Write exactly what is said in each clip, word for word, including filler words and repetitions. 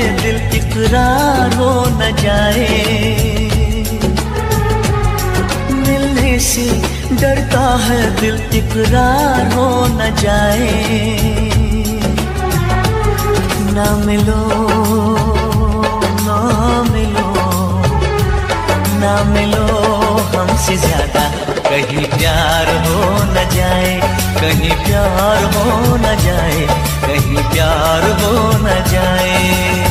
दिल इकरार हो न जाए, मिलने से डरता है दिल इकरार हो न जाए। ना मिलो ना मिलो ना मिलो हमसे ज्यादा, कहीं प्यार हो न जाए, कहीं प्यार हो न जाए, कहीं प्यार हो न जाए।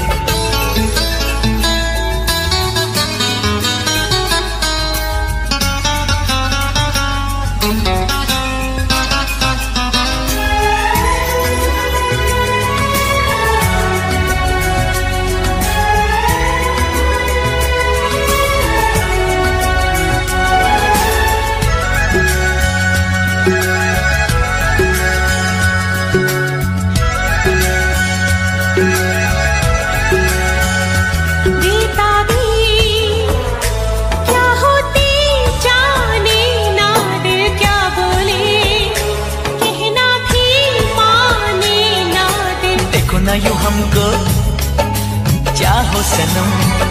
यूं हमको चाहो सनम,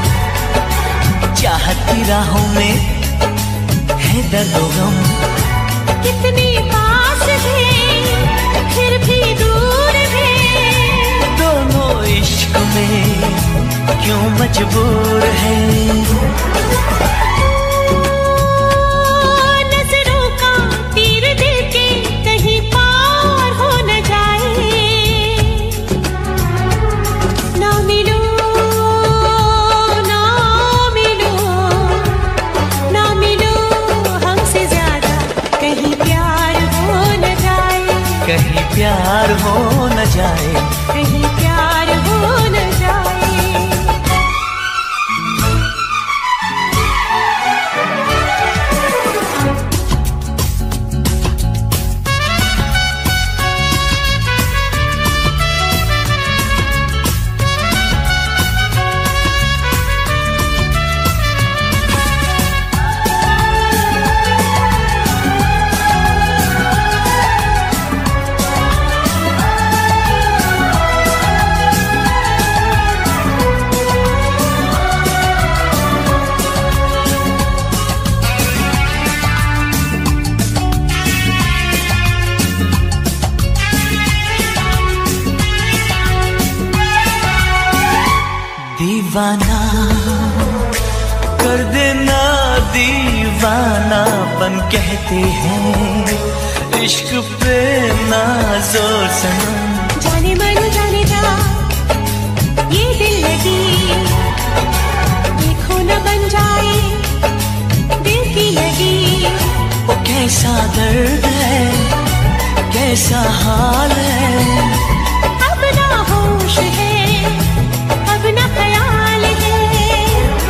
चाहत की राहों में है दर्द गम। कितनी पास थे फिर भी दूर थे, दोनों इश्क में क्यों मजबूर है। नजरों का तीर दिल के कहीं पार हो न जाए। ना मिलो ना मिलो ना मिलो हमसे ज्यादा, कहीं प्यार हो न जाए, कहीं प्यार हो न जाए, कहीं प्यार हो न जाए। दीवाना कर देना दीवानापन कहते हैं, इश्क पे ना जोर सनम। जाने मन जाने जा ये दिल लगी, देखो न बन जाए दिल की लगी। वो कैसा दर्द है, कैसा हाल है, अब ना होश है अब ना ख्याल है।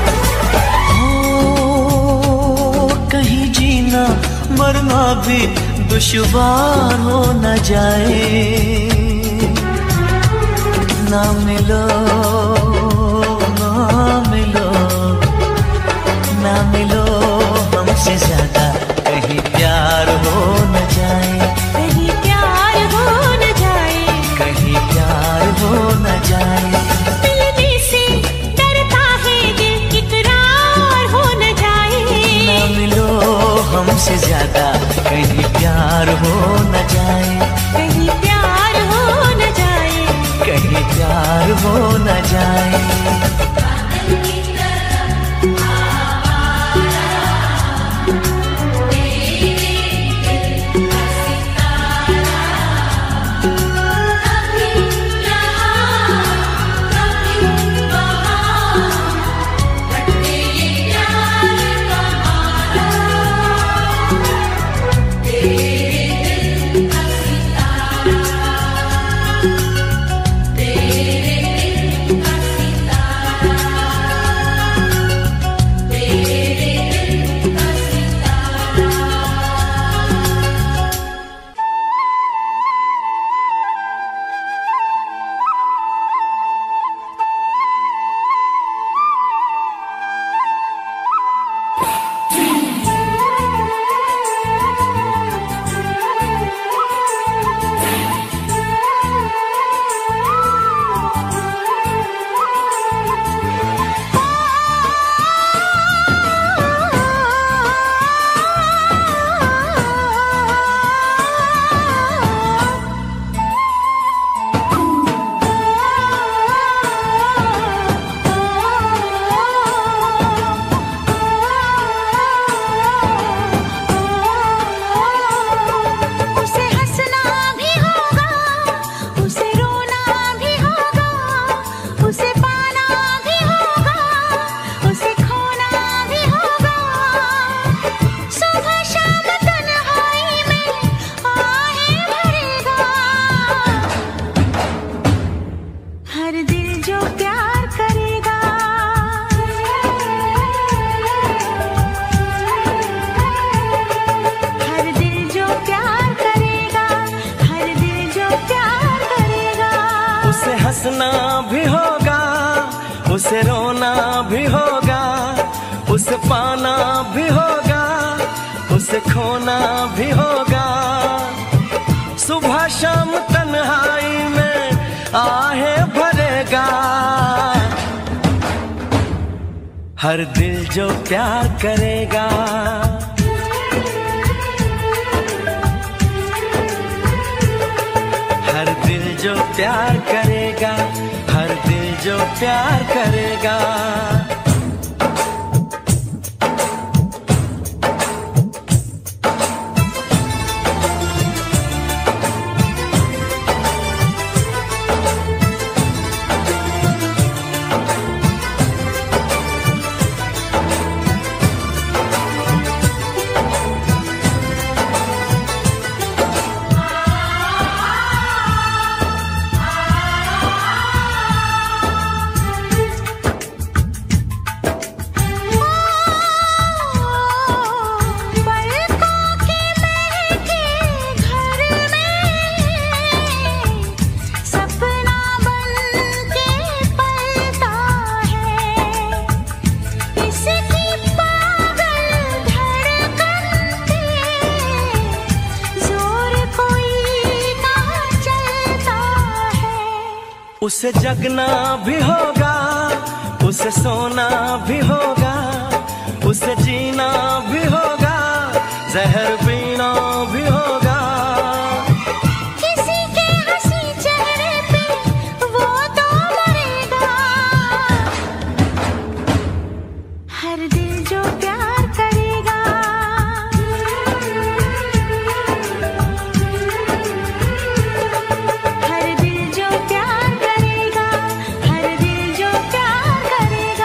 ओ कहीं जीना मरना भी दुश्वार हो न जाए। ना मिलो ना मिलो ना मिलो हमसे ज्यादा, कहीं प्यार हो न जाए, कहीं प्यार हो न जाए, कहीं प्यार हो न जाए। मिलने से डरता है दिल इकरार हो न जाए। ना मिलो हमसे ज्यादा, कहीं प्यार हो न जाए, कहीं प्यार हो न जाए, कहीं प्यार हो न जाए। उसे रोना भी होगा, उसे पाना भी होगा, उसे खोना भी होगा। सुबह शाम तन्हाई में आहे भरेगा। हर दिल जो प्यार करेगा, हर दिल जो प्यार करेगा, हर दिल जो प्यार करेगा। उसे जगना भी होगा, उसे सोना भी होगा, उसे जीना भी होगा, जहर पीना भी होगा। किसी के हंसी चेहरे पे वो तो मरेगा। हर दिल जो प्यार करेगा, हर दिल जो प्यार करेगा, हर दिल जो प्यार करेगा।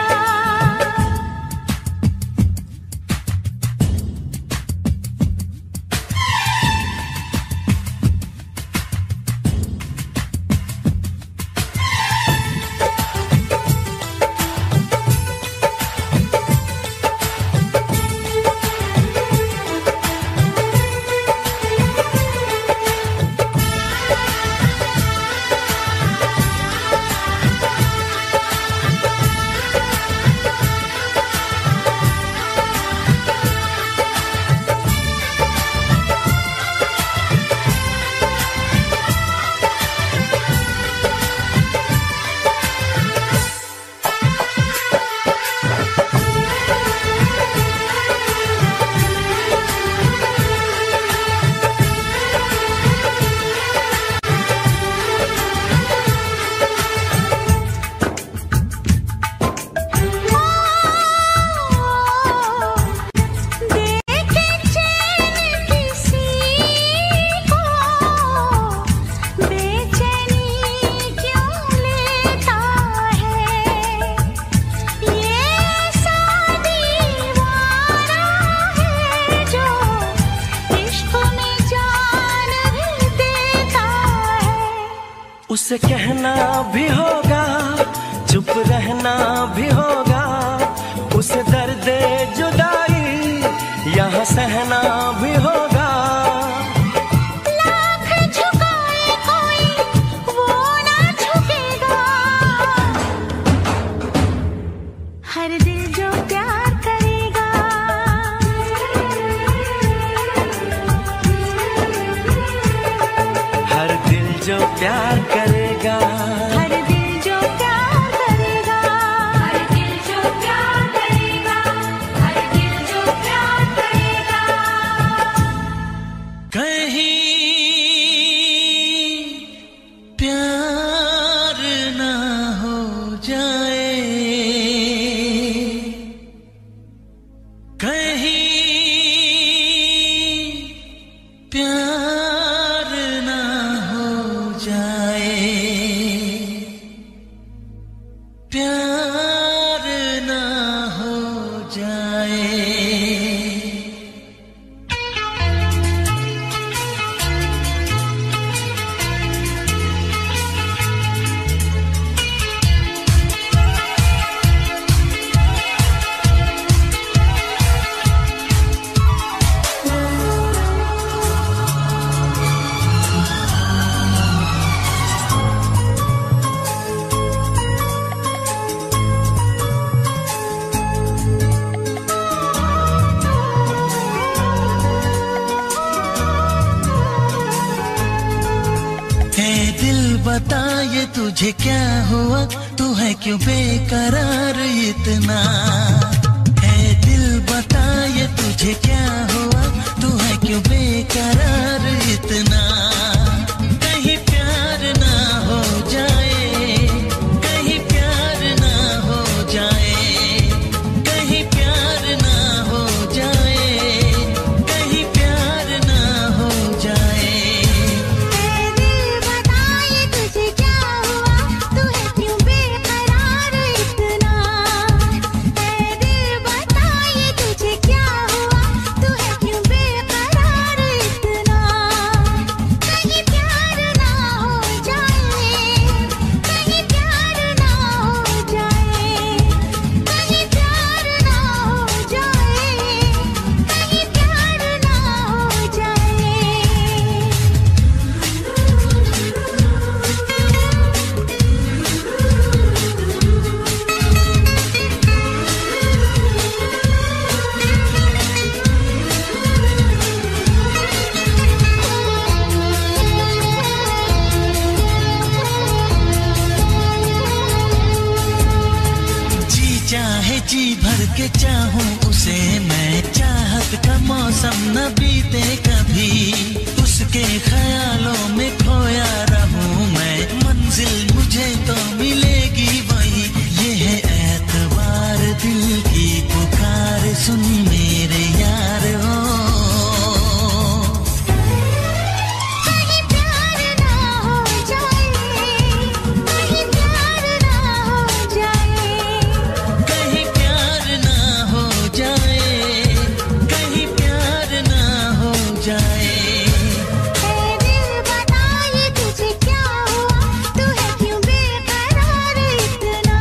उसे कहना भी होगा, चुप रहना भी होगा, उसे दर्द जुदाई यहाँ सहना भी होगा। लाख झुकाए कोई वो ना झुकेगा। हर दिल जो प्यार करेगा, हर दिल जो प्यार करेगा, हर दिल जो प्यार करेगा, हर दिल जो प्यार करेगा, हर दिल जो प्यार करेगा। कहीं प्यार ना हो जाए, कहीं प्यार ना हो जाए, प्यार ना हो जाए। तुझे क्या हुआ, तू है क्यों बेकरार इतना, है दिल बता ये तुझे क्या हुआ, तू है क्यों बेकरार इतना, कहीं प्यार ना हो जाए, कहीं प्यार ना हो जाए, कहीं प्यार ना हो जाए, कहीं प्यार ना हो जाए। ऐ दिल बता ये तुझे क्या हुआ, तू है क्यों बेकरार इतना, ऐ दिल बता ये तुझे क्या हुआ, तू है क्यों बेकरार इतना, कहीं प्यार ना हो जाए, कहीं प्यार ना हो जाए, कहीं प्यार ना हो जाए, कहीं प्यार ना हो जाए। जी चाहे जी भर के चाहूं उसे मैं, चाहत का मौसम न बीते कभी, उसके ख्यालों में खोया रहूं मैं, मंजिल मुझे तो मिलेगी वही, ये है एतबार दिल की पुकार, सुन मेरे यार हो। कहीं प्यार ना हो जाए, कहीं प्यार ना हो जाए, कहीं प्यार ना हो जाए, कहीं प्यार ना हो जाए। ऐ दिल बता ये तुझे क्या हुआ, तू है क्यों बेकरार इतना।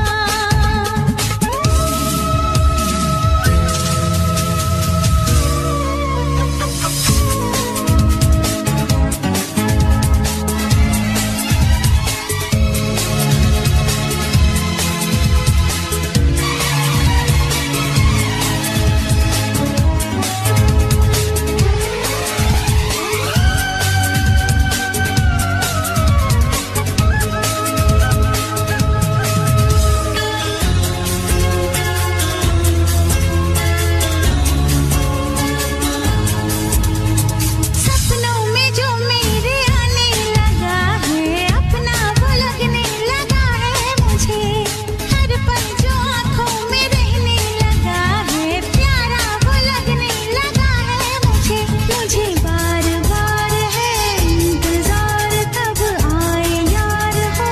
सपनों में जो मेरे आने लगा है, अपना वो लगने लगा है मुझे, हर पल जो आँखों में रहने लगा है, प्यारा वो लगने लगा है मुझे, मुझे बार बार है इंतजार कब आए यार हो।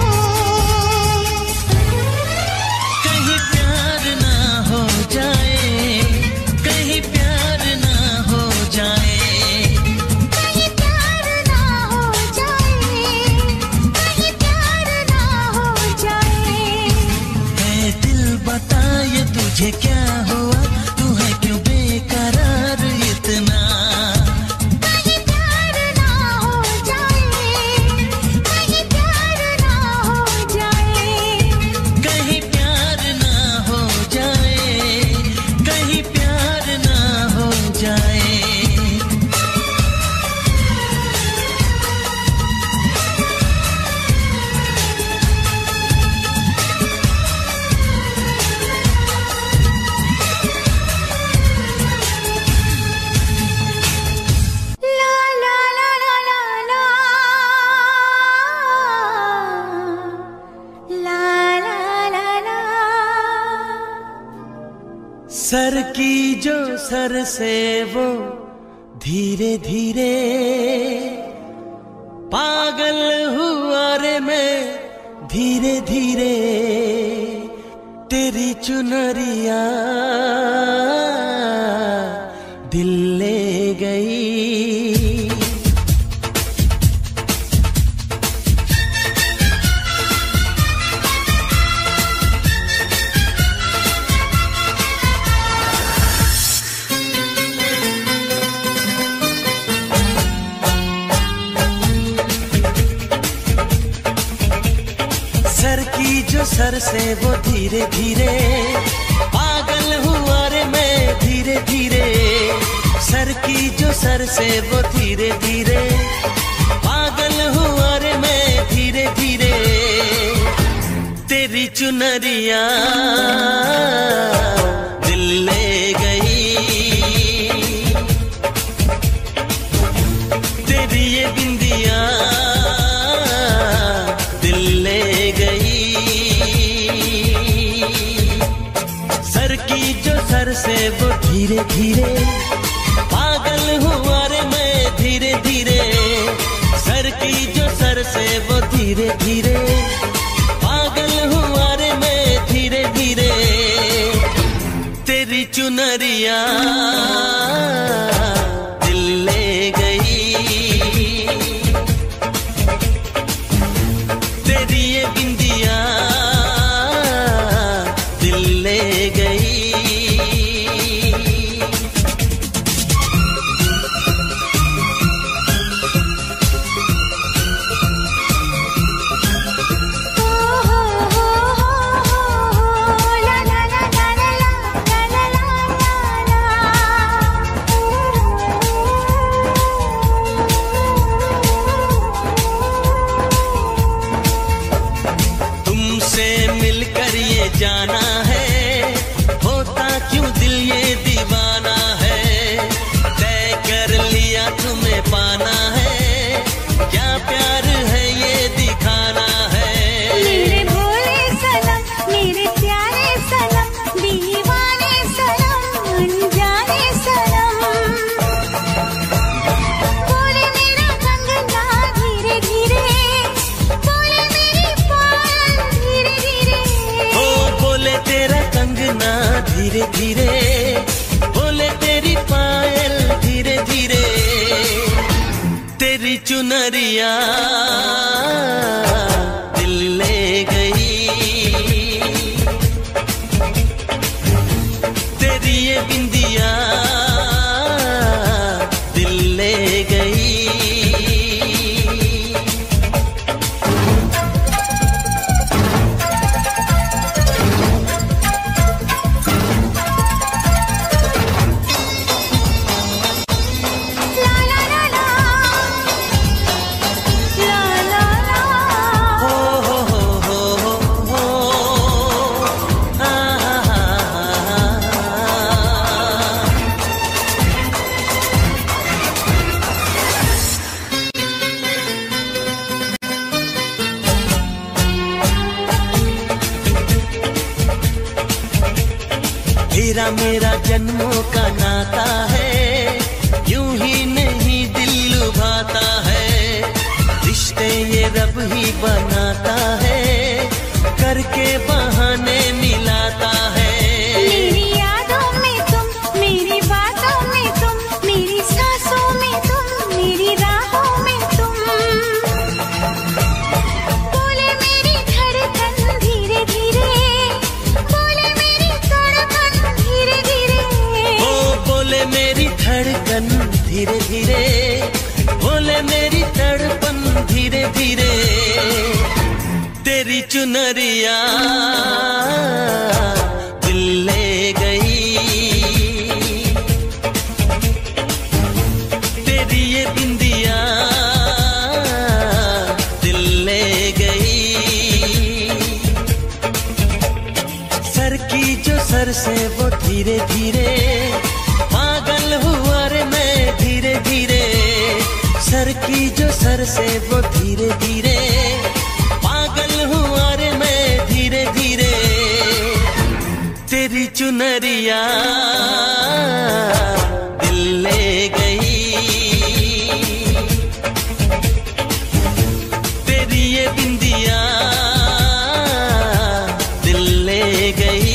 कहीं प्यार ना हो जाए, कहीं प्यार ना हो जाए, कहीं प्यार ना हो जाए, कहीं प्यार ना हो जाए। है दिल बता ये तुझे क्या हुआ, तू है क्यों बेकरार इतना, कहीं प्यार ना हो जाए, कहीं प्यार ना हो जाए, कहीं प्यार ना हो जाए, कहीं प्यार ना हो जाए। ला ला ला ला ला ला, ला ला ला ला। सर की जो सर से वो धीरे धीरे, पागल हुआ रे मैं धीरे धीरे, तेरी चुनरिया दिल ले गई। सर की जो सर से वो धीरे धीरे, पागल हुआ रे मैं धीरे धीरे, सर की जो सर से वो धीरे धीरे, पागल हुआ रे मैं धीरे धीरे, तेरी चुनरिया दिल ले गई, तेरी ये बिंदिया दिल ले गई। सर की जो सर से वो धीरे धीरे पागल हुआ रे मैं धीरे धीरे। सर की जो सर से वो धीरे धीरे पागल हुआ रे मैं धीरे धीरे। तेरी चुनरिया दिल ले गई, तेरी ये बिंदिया दिल ले गई। जाना है होता क्यों दिल ये दीवाना है। तय कर लिया तुम्हें पाना है, क्या प्यार है ये दिखाना है। मेरे भोले सनम मेरे प्यारे सनम दीवाने सनम अनजाने सनम। बोले मेरा कंगना धीरे धीरे, बोले मेरी पायल धीरे धीरे। बोले तेरा कंगना धीरे धीरे, बोले तेरी पायल धीरे धीरे। तेरी चुनरिया दिल ले गई, तेरी ये बिंदिया दिल ले गई। तेरा मेरा जन्मों का नाता है, यूं ही नहीं दिल लुभाता है। रिश्ते ये रब ही बनाता है, करके बहाने मिलाता है। मेरी यादों में तुम, मेरी बातों में तुम, मेरी सांसों में तुम, मेरी राहों में तुम। बोले मेरी धड़कन धीरे धीरे, बोले मेरी धड़कन धीरे धीरे। ओ बोले मेरी धड़कन धीरे धीरे, बोले मेरी तड़पन धीरे धीरे। तेरी चुनरिया दिल ले गई, तेरी ये बिंदिया दिल ले गई। सर की जो सर से वो धीरे धीरे पागल हुआ रे मैं धीरे धीरे। सर की जो सर से वो धीरे धीरे पागल हुआ रे मैं धीरे धीरे। तेरी चुनरिया दिल ले गई, तेरी ये बिंदिया दिल ले गई।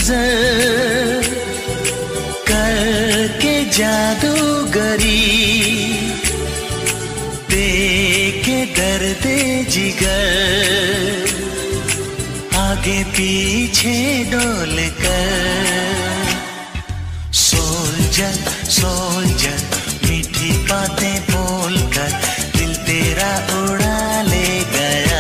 नजर करके जादूगरी, देके दर्द जिगर आगे पीछे डोल कर। सोल्जर सोल्जर मीठी बातें बोलकर दिल तेरा उड़ा ले गया।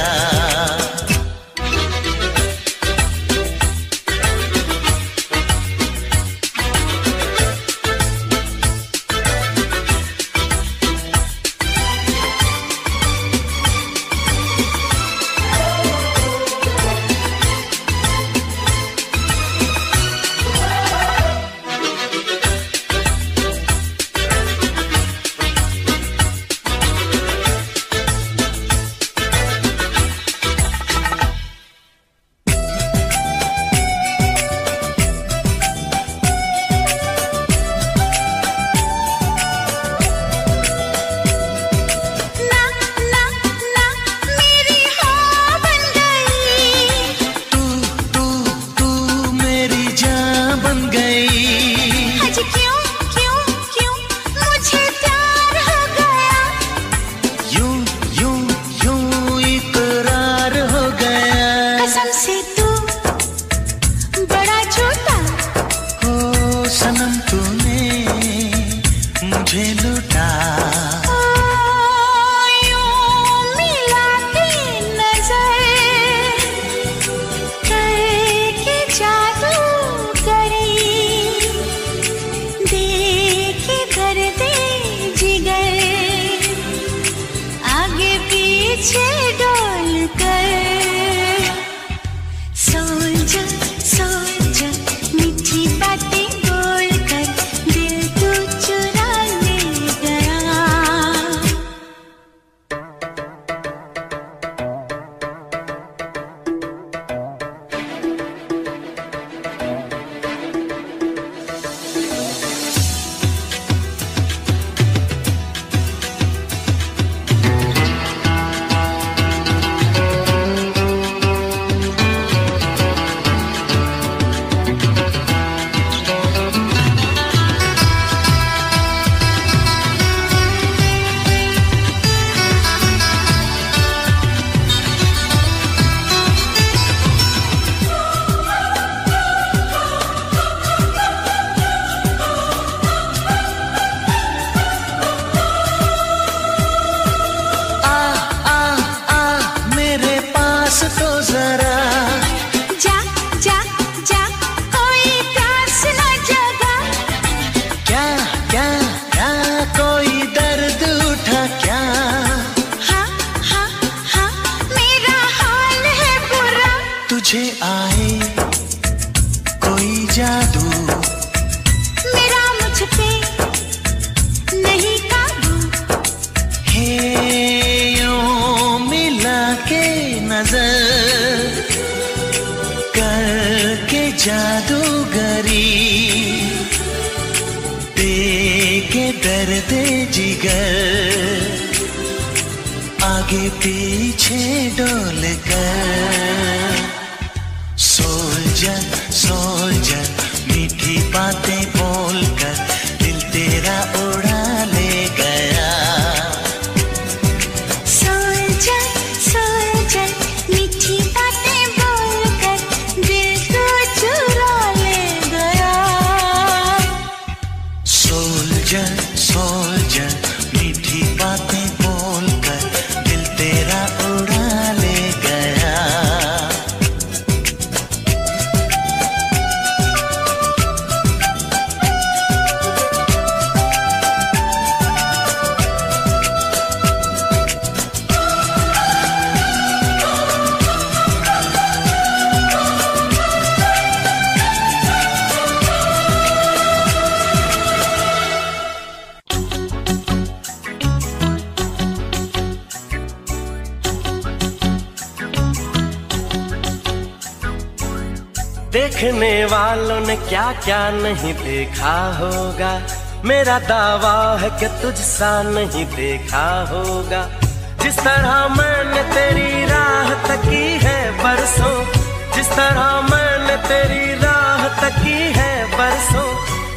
देखने वालों ने क्या क्या नहीं देखा होगा, मेरा दावा है कि तुझसा नहीं देखा होगा। जिस तरह मैंने तेरी राह तकी है बरसों, जिस तरह मैंने तेरी राह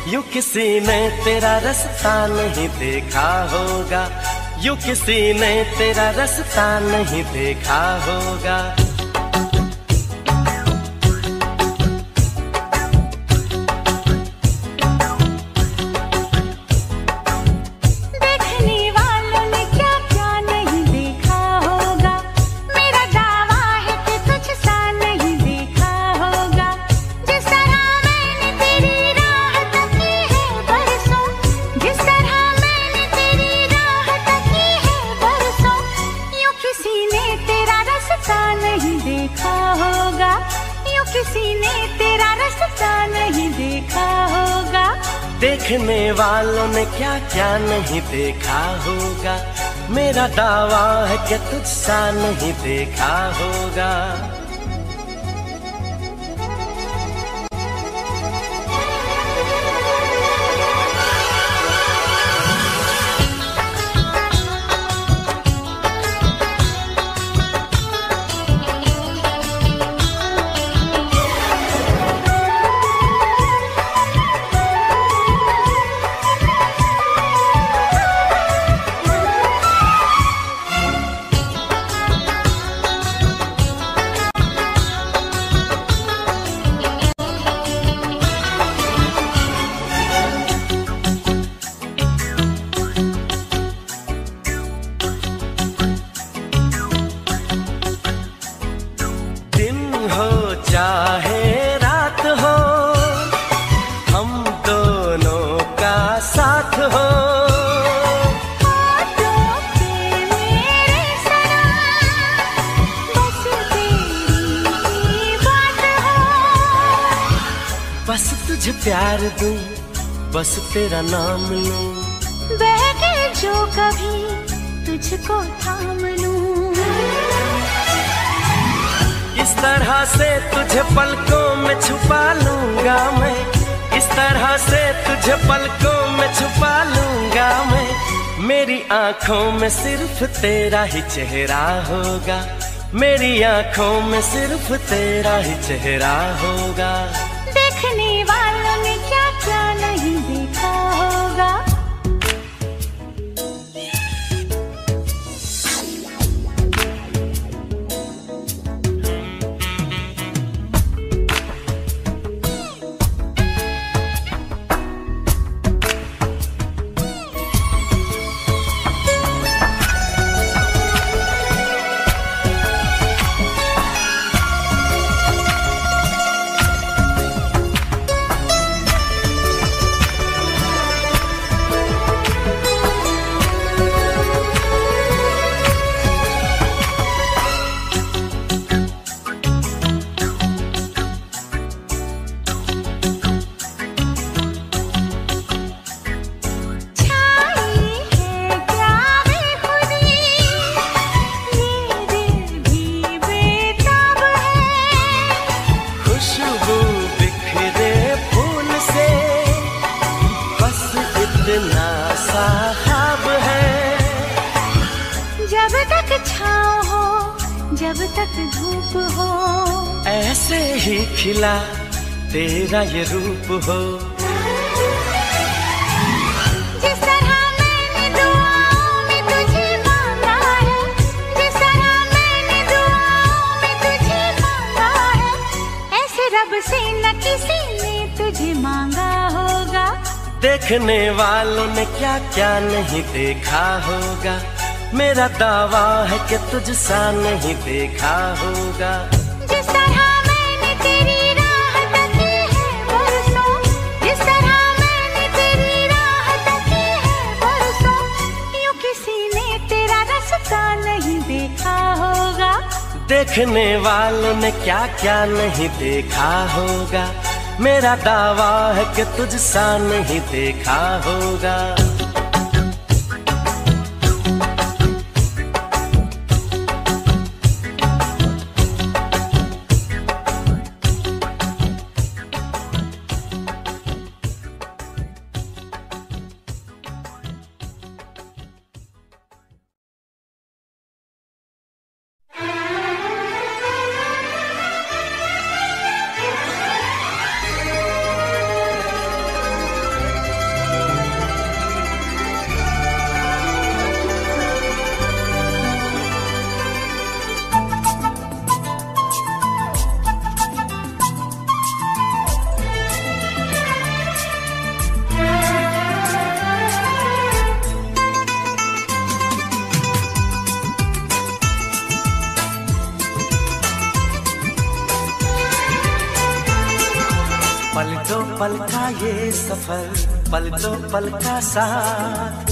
यूं किसी ने तेरा रास्ता नहीं देखा होगा, यूं किसी ने तेरा रास्ता नहीं देखा होगा। देखने वालों ने क्या क्या नहीं देखा होगा, मेरा दावा है कि तुझसा नहीं देखा होगा। चाहे रात हो, हम दोनों का साथ हो। होठों पे मेरे सनम, बस तेरी बात हो। बस तुझे प्यार दूं, बस तेरा नाम लूं, बहके जो कभी तुझको थाम लूं। इस तरह से तुझे पलकों में छुपा लूंगा मैं, इस तरह से तुझे पलकों में छुपा लूंगा मैं। मेरी आंखों में सिर्फ तेरा ही चेहरा होगा, मेरी आंखों में सिर्फ तेरा ही चेहरा होगा। देखने वालों ने क्या क्या नहीं देखा होगा। जब तक छाँव हो, जब तक धूप हो, ऐसे ही खिला तेरा ये रूप हो। जिस तरह मैंने दुआओं में तुझे मांगा है, जिस तरह मैंने दुआओं में तुझे मांगा है, ऐसे रब से न किसी ने तुझे मांगा होगा। देखने वालों ने क्या क्या नहीं देखा होगा, मेरा दावा है कि तुझसा नहीं देखा होगा। जिस तरह मैंने तेरी राह तकी है बरसों, जिस तरह मैंने तेरी राह तकी है बरसों, यूं किसी ने तेरा रास्ता नहीं देखा होगा। देखने वालों ने क्या क्या नहीं देखा होगा, मेरा दावा है कि तुझसा नहीं देखा होगा। पल दो पल का ये सफर, पल दो पल का साथ,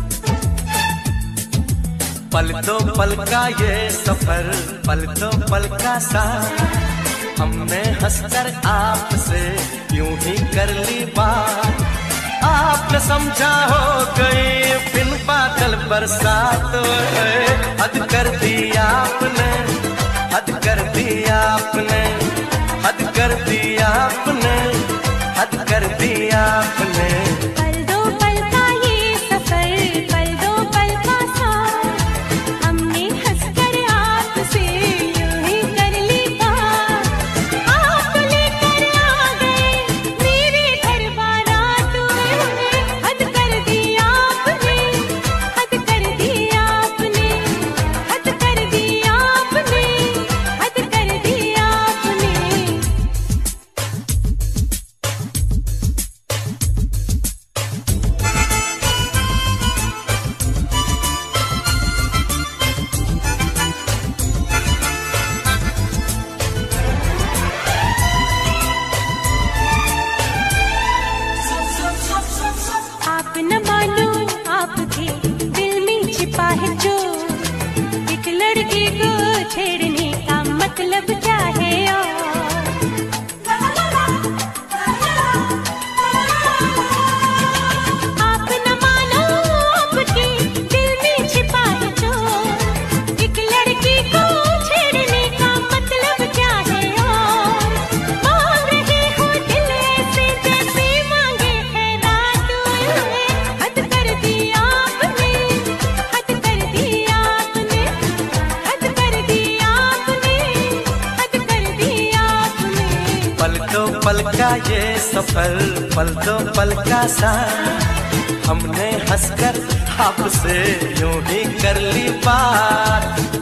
पल दो पल का ये सफर, पल दो पल का साथ। हमने हंसकर आपसे यूं ही कर ली बात, आपने समझा हो गई बिन बादल बरसात। हद कर दी आपने, हद कर दी आपने, हद कर दी आपने, हद कर दी आपने। पल दो पल का ये सफर, पल दो पल का साथ, हमने हंसकर आपसे यूं ही कर ली बात। आप लेकर आ गए मेरे घर बारात में, हद कर दी आपने, हद कर दी आपने, हद कर दी आपने, हद कर दी आपने। आप न मानो आपके दिल में छिपा है जो, एक लड़के को छेड़ने का मतलब क्या है और। आप न मानो आपके दिल में छिपा है जो, एक लड़के को छेड़ने का मतलब क्या है और। मांग रहे हो दिल ऐसे जैसे मांगे है रात में, हद कर दी आपने, हद कर दी आपने, हद कर दी आपने, हद कर दी आपने। पल दो पल का ये सफर, पल दो पल का साथ, हमने हंसकर आपसे यूं ही कर ली बात।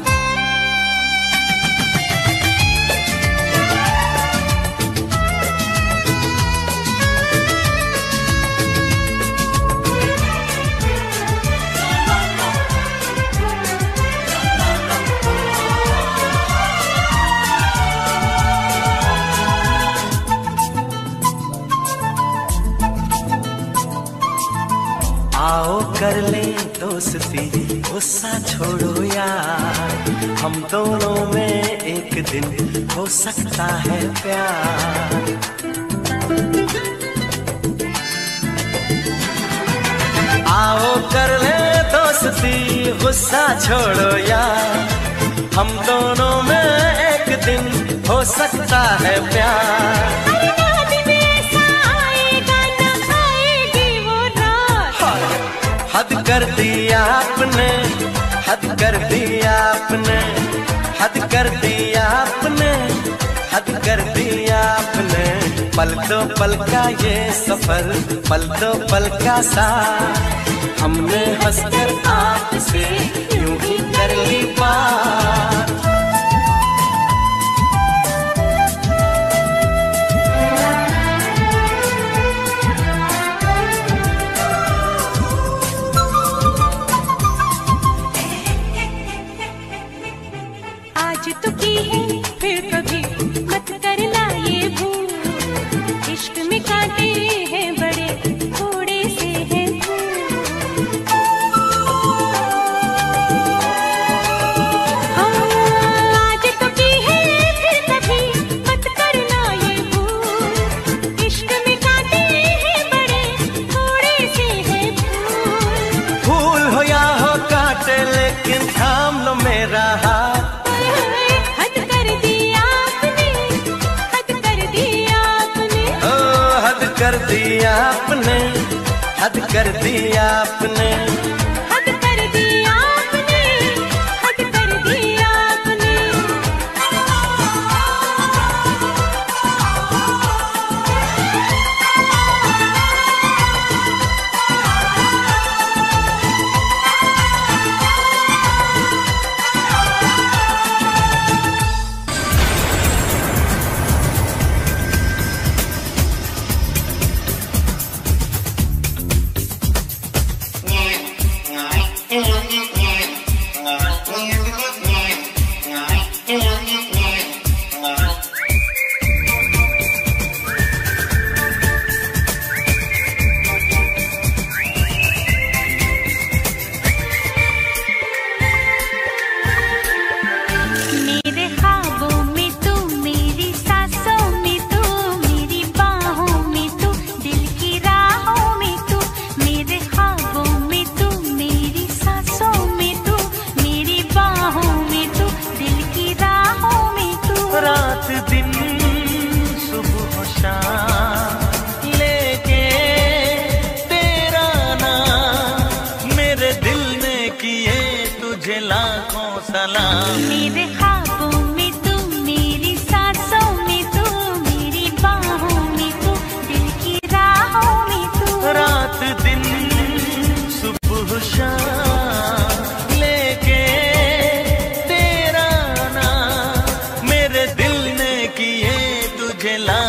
आओ कर ले दोस्ती, गुस्सा छोड़ो यार, हम दोनों में एक दिन हो सकता है प्यार। आओ कर ले दोस्ती, गुस्सा छोड़ो यार, हम दोनों में एक दिन हो सकता है प्यार। अरे रात में ऐसा आएगा ना आएगी वो रात। हद कर दी आपने, हद कर दी आपने, हद कर दी आपने, हद कर दी आपने। पल दो पल का ये सफर, पल दो पल का साथ, हमने हंसकर आपसे यूं ही कर ली बात। आज तो की है फिर कभी मत करना ये भूल, इश्क में कांटे हैं बड़े थोड़े से हैं फूल। हाँ, आज तो की है फिर कभी मत करना ये भूल, इश्क में कांटे हैं बड़े थोड़े से हैं फूल। फूल हो या हो कांटे लेकिन थाम लो मेरा हाथ। हद कर दी आपने, हद कर दी आपने, ओ हद कर दी आपने, हद कर दी आपने। हद कर दी आपने, हद कर दी आपने।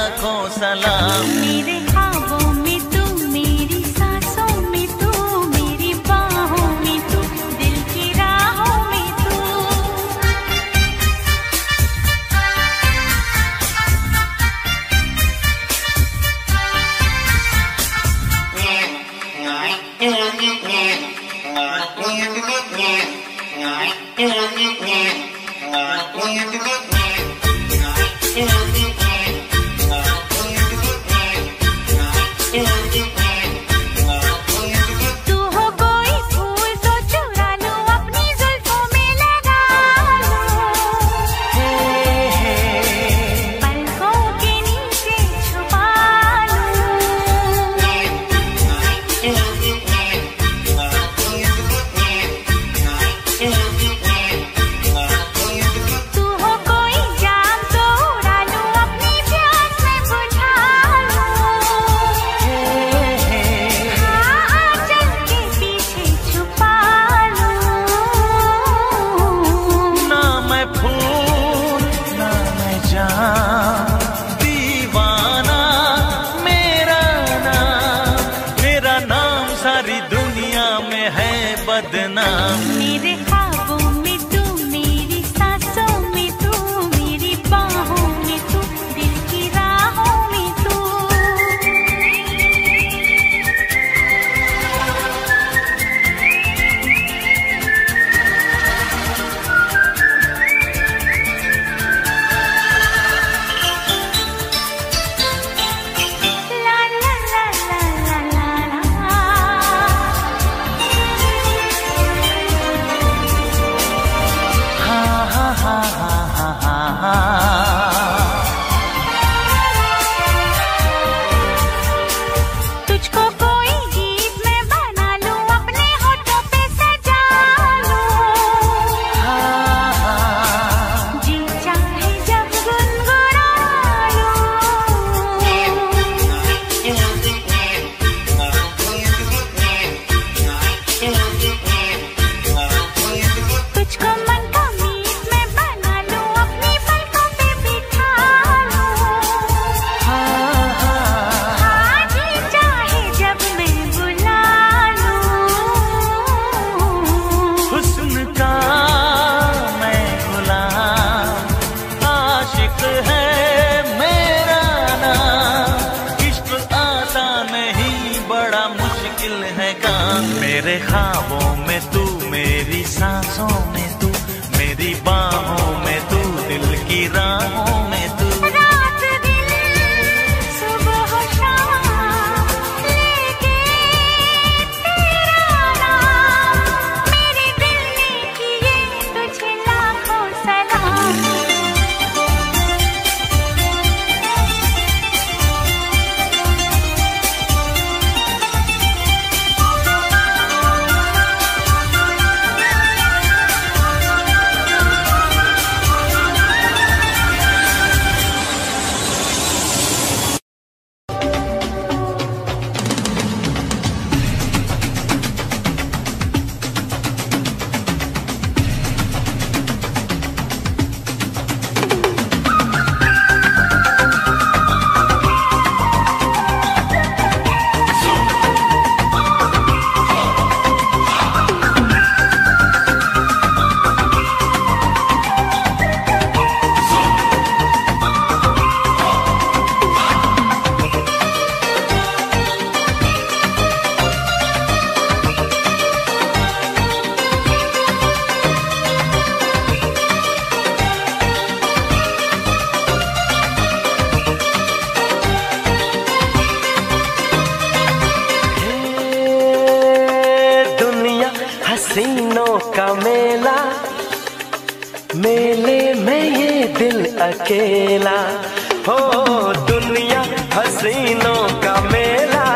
लाखों सलाम। मेरे ख्वाबों में तू, मेरी सांसों में तू, मेरी बाहों में तू, दिल की राहों में तू। तू हो कोई फूल तो चुरा लूं, अपनी जुल्फों में लगा लूं, पलकों के नीचे छुपा लूं। तू हो कोई जाम तो उड़ा लूं, अपनी प्यास में बुझा लूं, हाँ आंचल के पीछे छुपा लूं। ना मैं फूल ना मैं जान, दीवाना मेरा नाम, मेरा नाम सारी दुनिया में है बदनाम। मेरे ख्वाबों में तू, मेरी सांसों में तू, मेरी बाहों में तू, दिल की राहों में तू। ला ला ला ला ला ला ला। हा हा हा हा हा हा हा। तुझको कोई गीत में बना लूं, अपने होठों पे सजा लूं, जी चाहे जब गुनगुना लूं। तुझको मन का मीत में बना लूं, अपनी पलकों पे बिठा लूं, हाँ जी चाहे जब मैं बुला लूं। हुस्न का मैं गुलाम, आशिक है मेरा नाम, इश्क आता नहीं बड़ा मुश्किल है काम। मेरे ख्वाबों में तू, मेरी सांसों में तू, मेरी बाहों में तू, दिल की राहों में तू। रात दिन सुबह शाम लेके तेरा नाम, मेरे दिल ने किए तुझे लाखों सलाम। हसीनों का मेला, मेले में ये दिल अकेला। हो दुनिया हसीनों का मेला,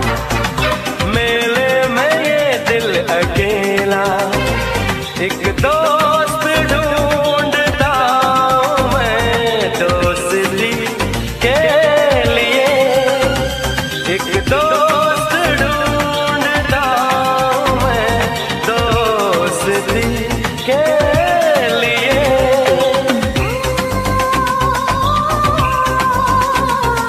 मेले में ये दिल अकेला। एक दोस्त ढूंढता हूं मैं दोस्ती के लिए, एक दोस्त ढूंढता हूं मैं दोस्ती के लिए।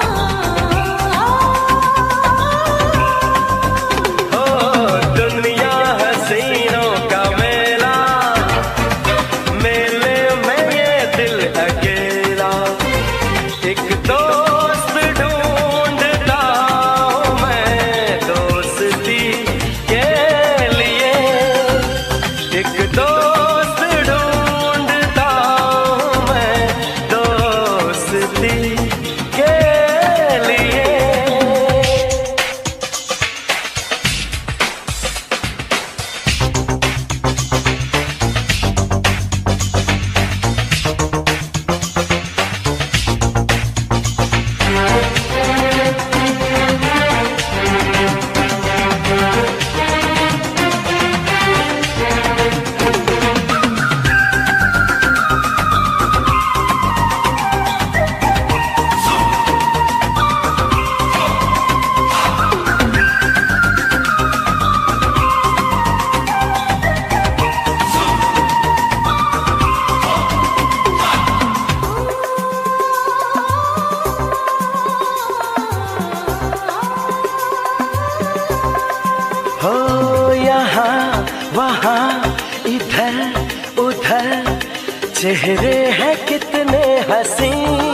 वहाँ इधर उधर चेहरे हैं कितने हंसी,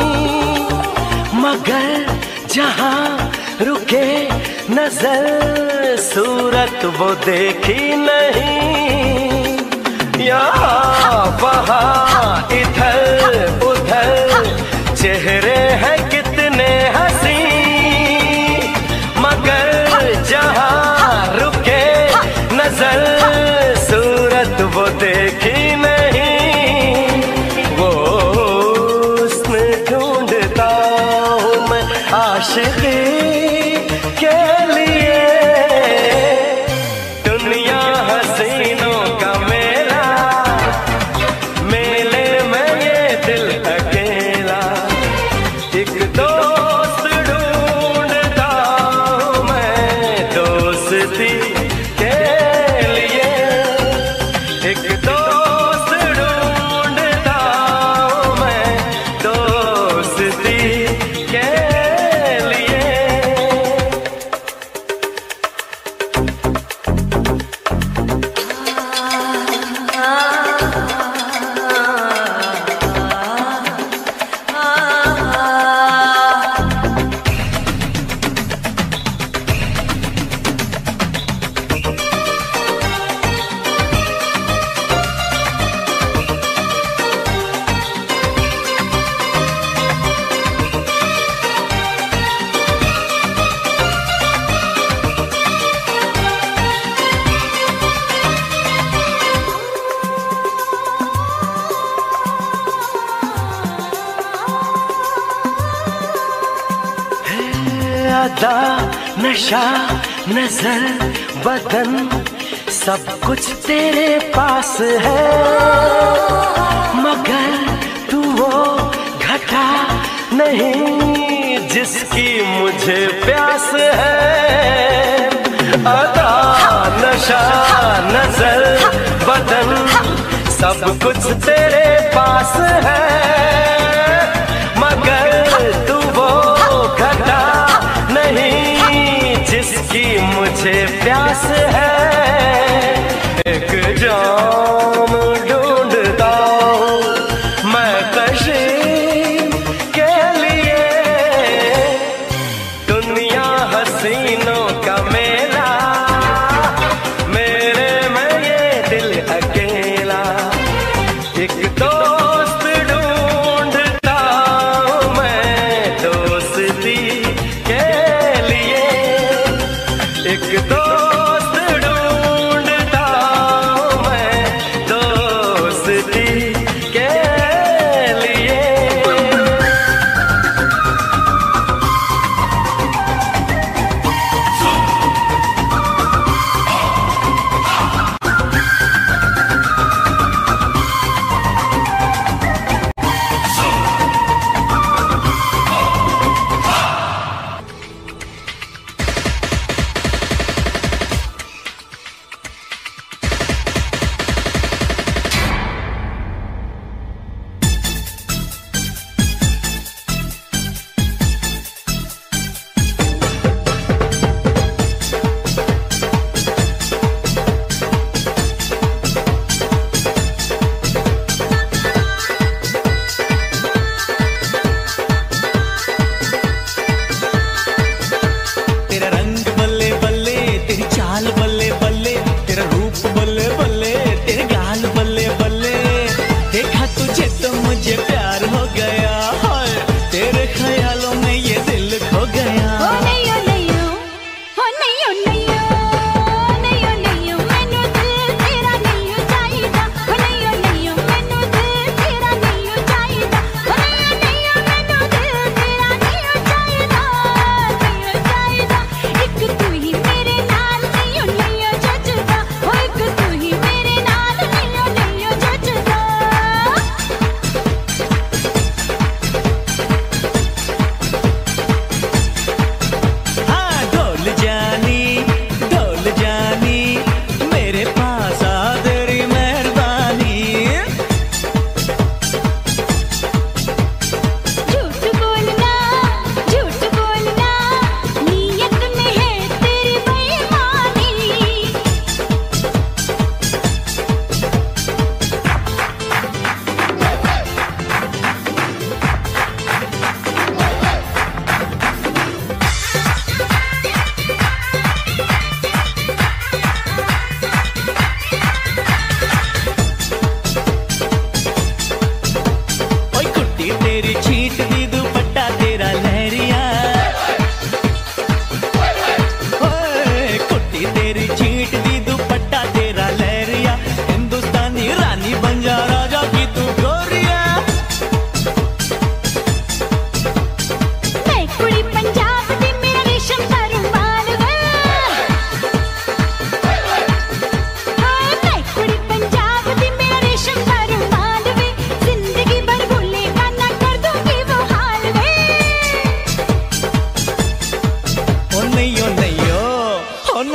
मगर जहाँ रुके नजर सूरत वो देखी नहीं। यहाँ वहाँ इधर उधर चेहरे हैं कितने हंसी, मगर जहाँ रुके नजर सूरत वो देखी नहीं। वो हुस्न ढूंढता हूँ मैं आशिकी के लिए, दुनिया हसीनों का मेला, मेले में ये दिल अकेला। एक दोस्त ढूंढता हूँ मैं दोस्ती के लिए, एक दोस्त ढूंढता हूँ मैं दोस्ती के लिए। अदा नशा नजर बदन सब कुछ तेरे पास है, मगर तू वो घटा नहीं जिसकी मुझे प्यास है। अदा नशा नजर बदन सब कुछ तेरे पास है, मगर तू वो घटा नहीं जिसकी मुझे प्यास है। एक जाम ढूंढता हूँ मैं कशीम के लिए, दुनिया हसीनों का मेला, मेरे में ये दिल अकेला। एक दोस्त ढूंढता हूँ मैं दोस्ती के लिए, एक दोस्त ढूंढता हूँ मैं दोस्ती के लिए।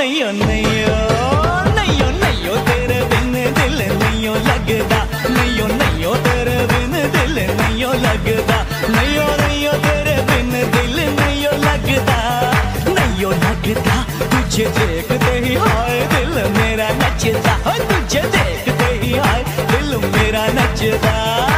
नहीं ओ नहीं ओ नहीं ओ नहीं ओ तेरे बिन दिल नहीं ओ लगदा, नहीं ओ नहीं ओ तेरे बिन दिल नहीं ओ लगदा, नहीं ओ नहीं ओ तेरे बिन दिल नहीं ओ लगदा, नहीं ओ लगदा। तुझे देखते ही हाय दिल मेरा नचदा, तुझे देखते ही हाय दिल मेरा नचदा।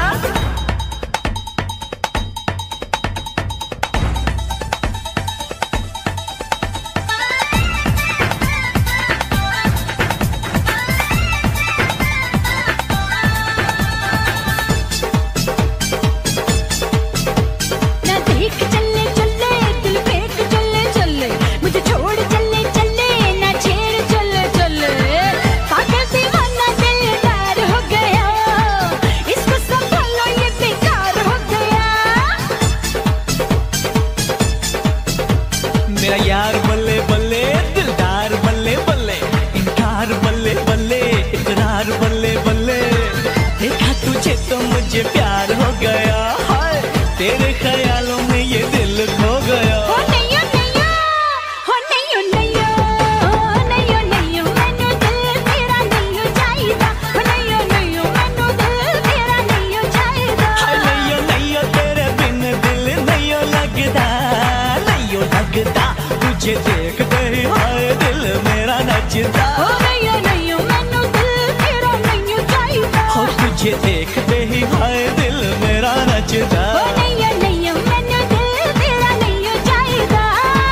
तुझे देखते ही हाय दिल मेरा नचदा, हो नहीं ओ नहीं ओ मैनू दिल तेरा नहीं चाहिदा, हो तुझे देखते ही हाय दिल मेरा नचदा, हो नहीं ओ नहीं ओ मैनू दिल तेरा नहीं चाहिदा।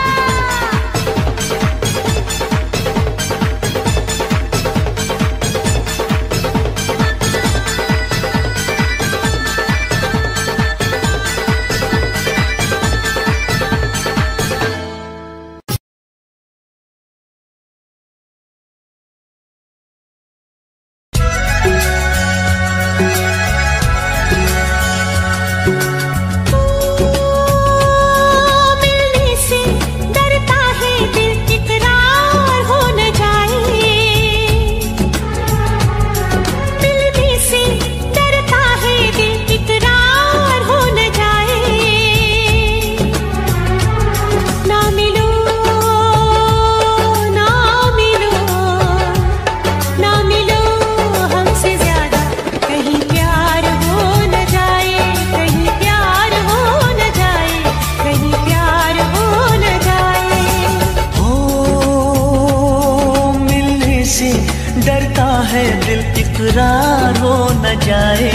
इकरार हो न जाए,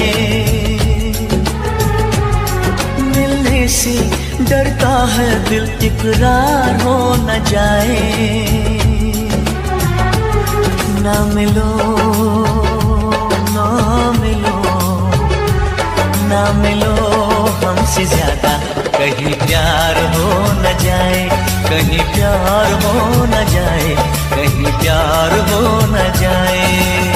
मिलने से डरता है दिल इकरार हो न जाए, ना मिलो ना मिलो ना मिलो हमसे ज्यादा, कहीं प्यार हो न जाए, कहीं प्यार हो न जाए, कहीं प्यार हो न जाए।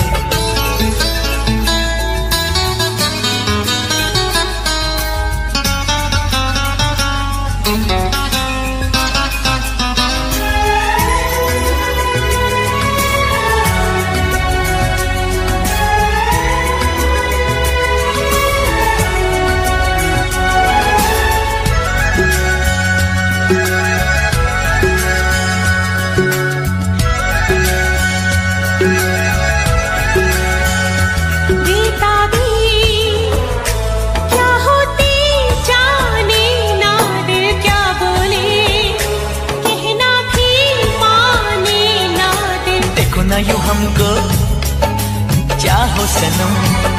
हमको चाहो सनम,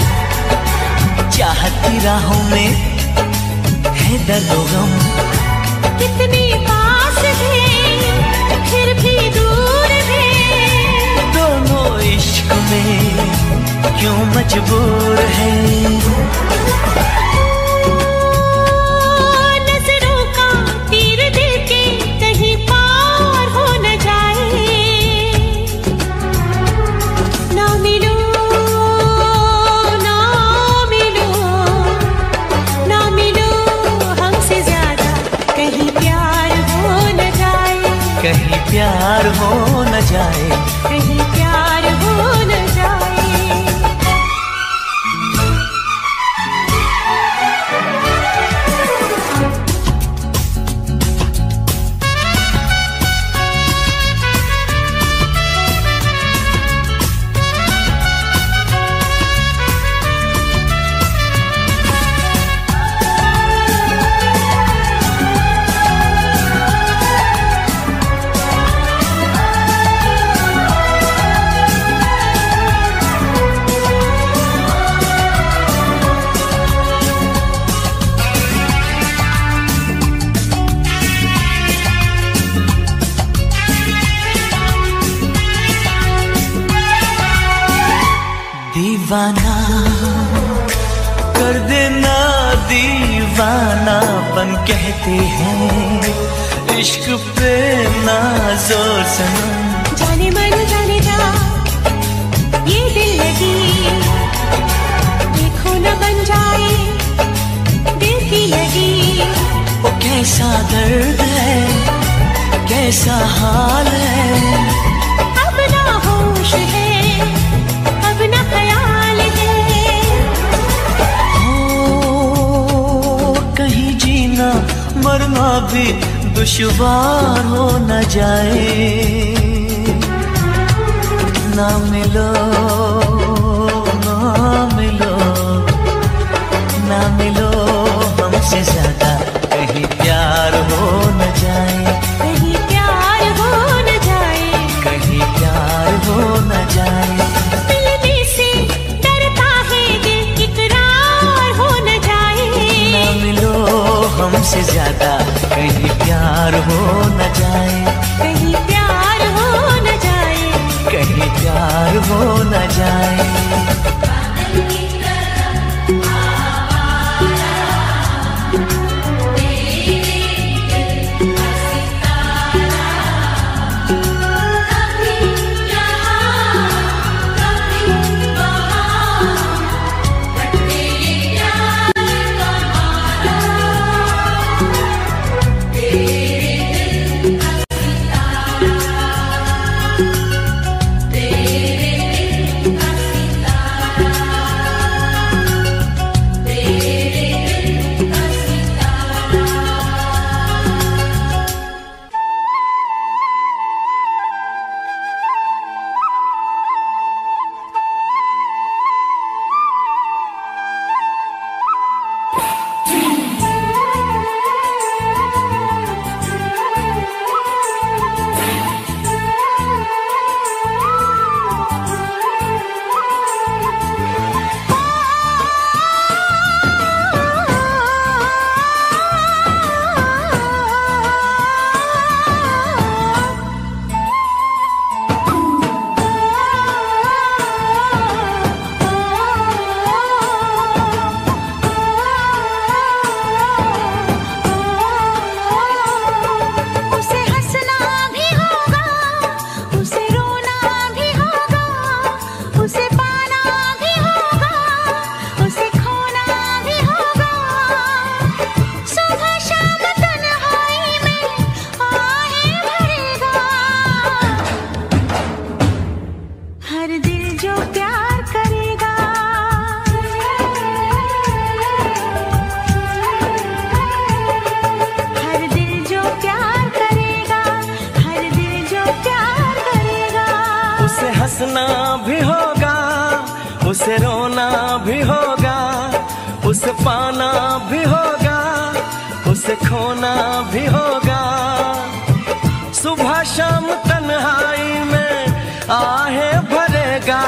चाहत की राहों में है दर्द गम, कितनी पास थे फिर भी दूर थे, दोनों इश्क में क्यों मजबूर है, नजरों का तीर दिल के कहीं पार हो न जाए, ना मिलो ना मिलो ना मिलो हमसे ज्यादा, कहीं प्यार हो न जाए, कहीं प्यार हो न जाए, कहीं प्यार हो न जाए। दीवाना कर देना, दीवानापन कहते हैं इश्क पे ना जोर सनम। जाने मन जाने जा ये दिल लगी, देखो न बन जाए दिल की लगी। वो कैसा दर्द है, कैसा हाल है, अब ना होश है, अब ना ख्याल है। ओ कहीं जीना मरना भी दुश्वार हो न जाए। ना मिलो ना मिलो ना मिलो हमसे ज्यादा, कहीं प्यार हो न जाए, कहीं प्यार हो न जाए, कहीं प्यार हो न जाए। मिलने से डरता है दिल, इकरार हो न जाए। ना मिलो हमसे ज्यादा, कहीं प्यार हो न जाए, कहीं प्यार हो न जाए, कहीं प्यार हो न जाए। हंसना भी होगा, उसे रोना भी होगा, उसे पाना भी होगा, उसे खोना भी होगा। सुबह शाम तन्हाई में आहें भरेगा,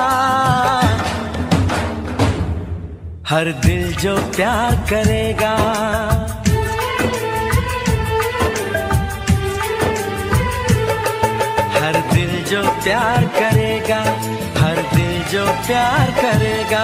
हर दिल जो प्यार करेगा। हर दिल जो प्यार करेगा, हर दिल जो प्यार करेगा।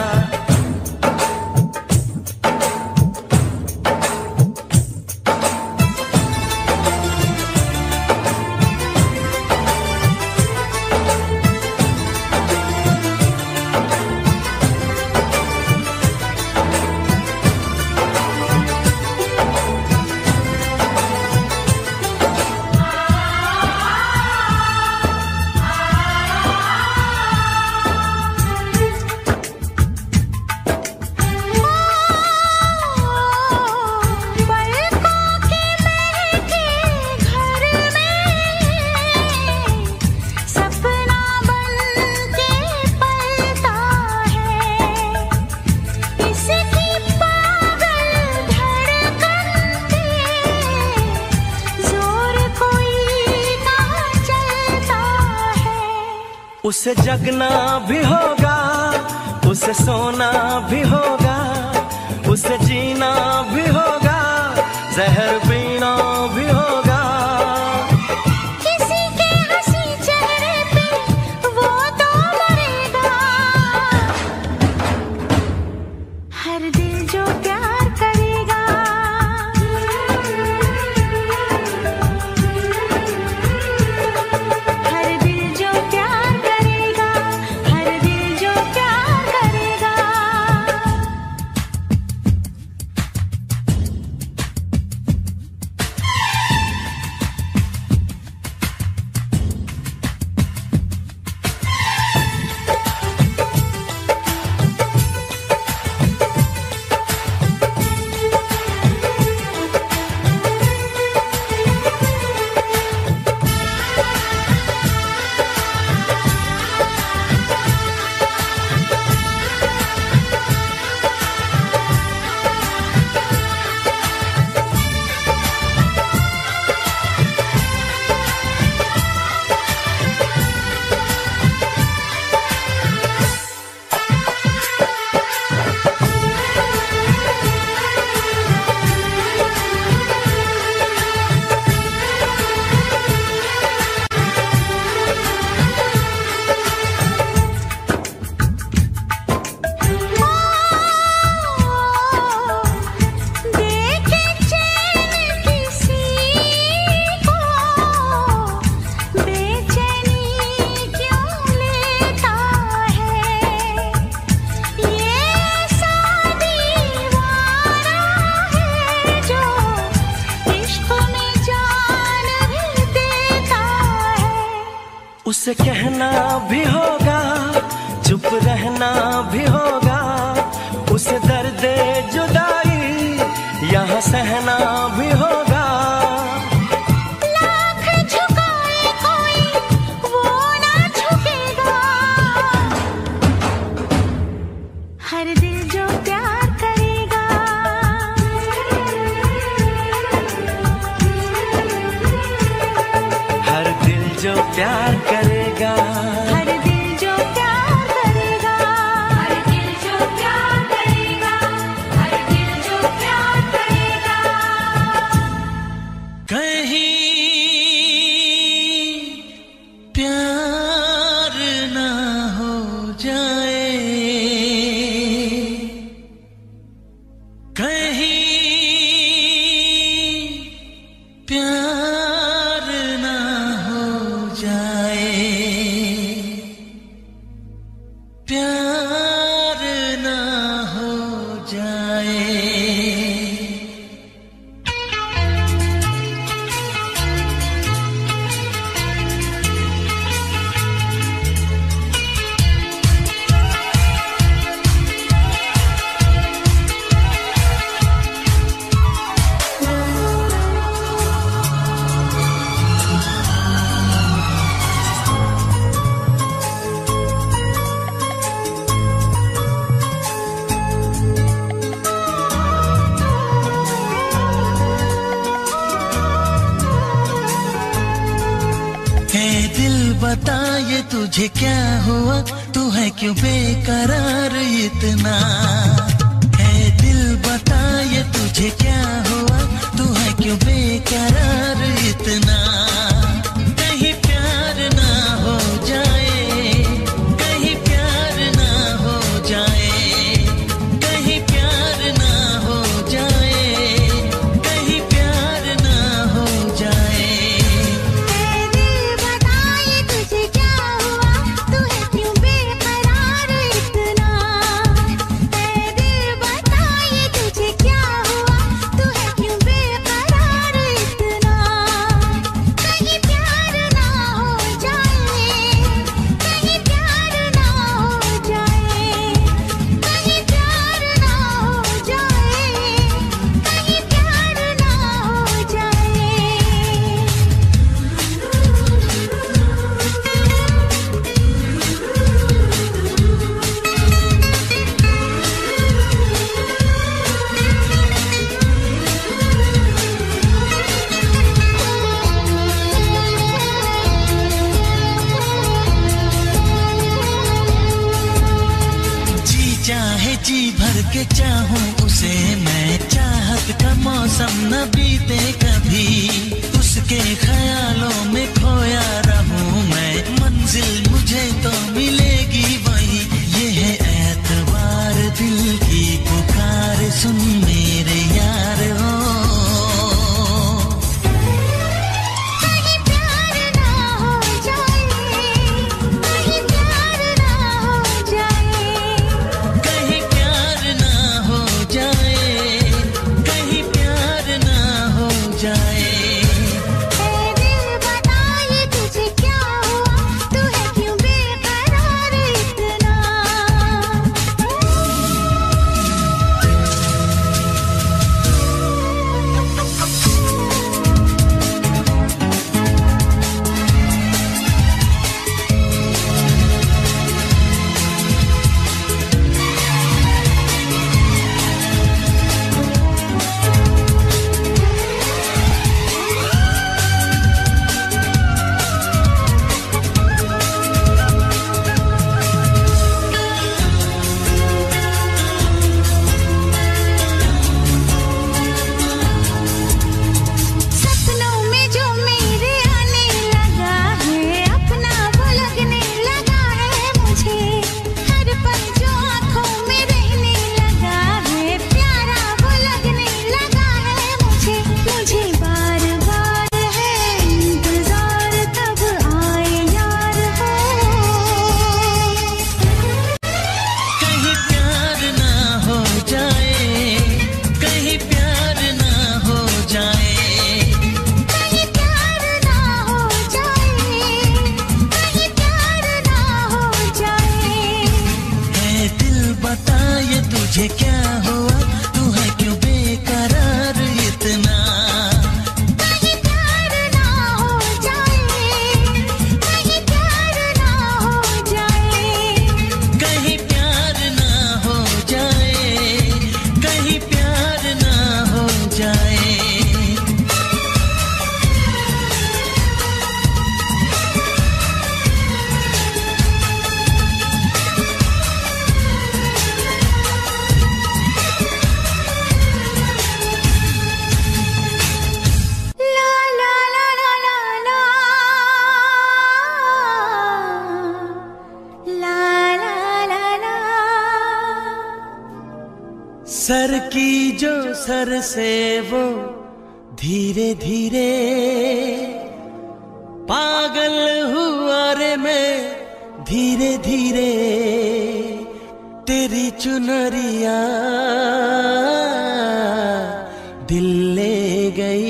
उसे जगना भी होगा, उसे सोना भी होगा, उसे जीना भी होगा, जहर पीना भी होगा। किसी के हंसी चेहरे पे वो तो मरेगा, उसे कहना भी होगा, चुप रहना भी होगा, उसे दर्द जुदाई यहाँ सहना भी होगा। लाख झुकाए कोई वो ना झुकेगा, हर दिल जो प्यार करेगा। हर दिल जो प्यार करेगा, हर दिल जो प्यार करेगा, हर दिल जो प्यार करेगा, हर दिल जो प्यार करेगा। कहीं प्यार ना हो जाए, कहीं प्यार ना हो जाए, प्यार ना हो जाए। है दिल बता ये तुझे क्या हुआ, तू है क्यों बेकरार इतना। है दिल बता ये तुझे क्या हुआ, तू है क्यों बेकरार इतना। कहीं प्यार ना हो जाए, कहीं प्यार ना हो जाए, कहीं प्यार ना हो जाए, कहीं प्यार ना हो जाए। तुझे क्या हुआ, तू है क्यों बेकरार इतना। ऐ दिल बता ये तुझे क्या हुआ, तू है क्यों बेकरार इतना। कहीं प्यार ना हो जाए, कहीं प्यार ना हो जाए, कहीं प्यार ना हो जाए, कहीं प्यार ना हो जाए। जी चाहे जी भर के चाहूं उसे मैं, चाहत का मौसम न बीते कभी, उसके ख्यालों में खोया रहूं मैं। मंजिल मुझे तो मिलेगी वही, ये है एतबार दिल की पुकार, सुन मेरे यार हो। कहीं प्यार ना हो जाए, कहीं प्यार ना हो जाए। कहीं प्यार ना हो जाए, कहीं प्यार ना हो जाए। ऐ जो सर से वो धीरे धीरे पागल हुआ रे मैं धीरे धीरे तेरी चुनरिया दिल ले गई।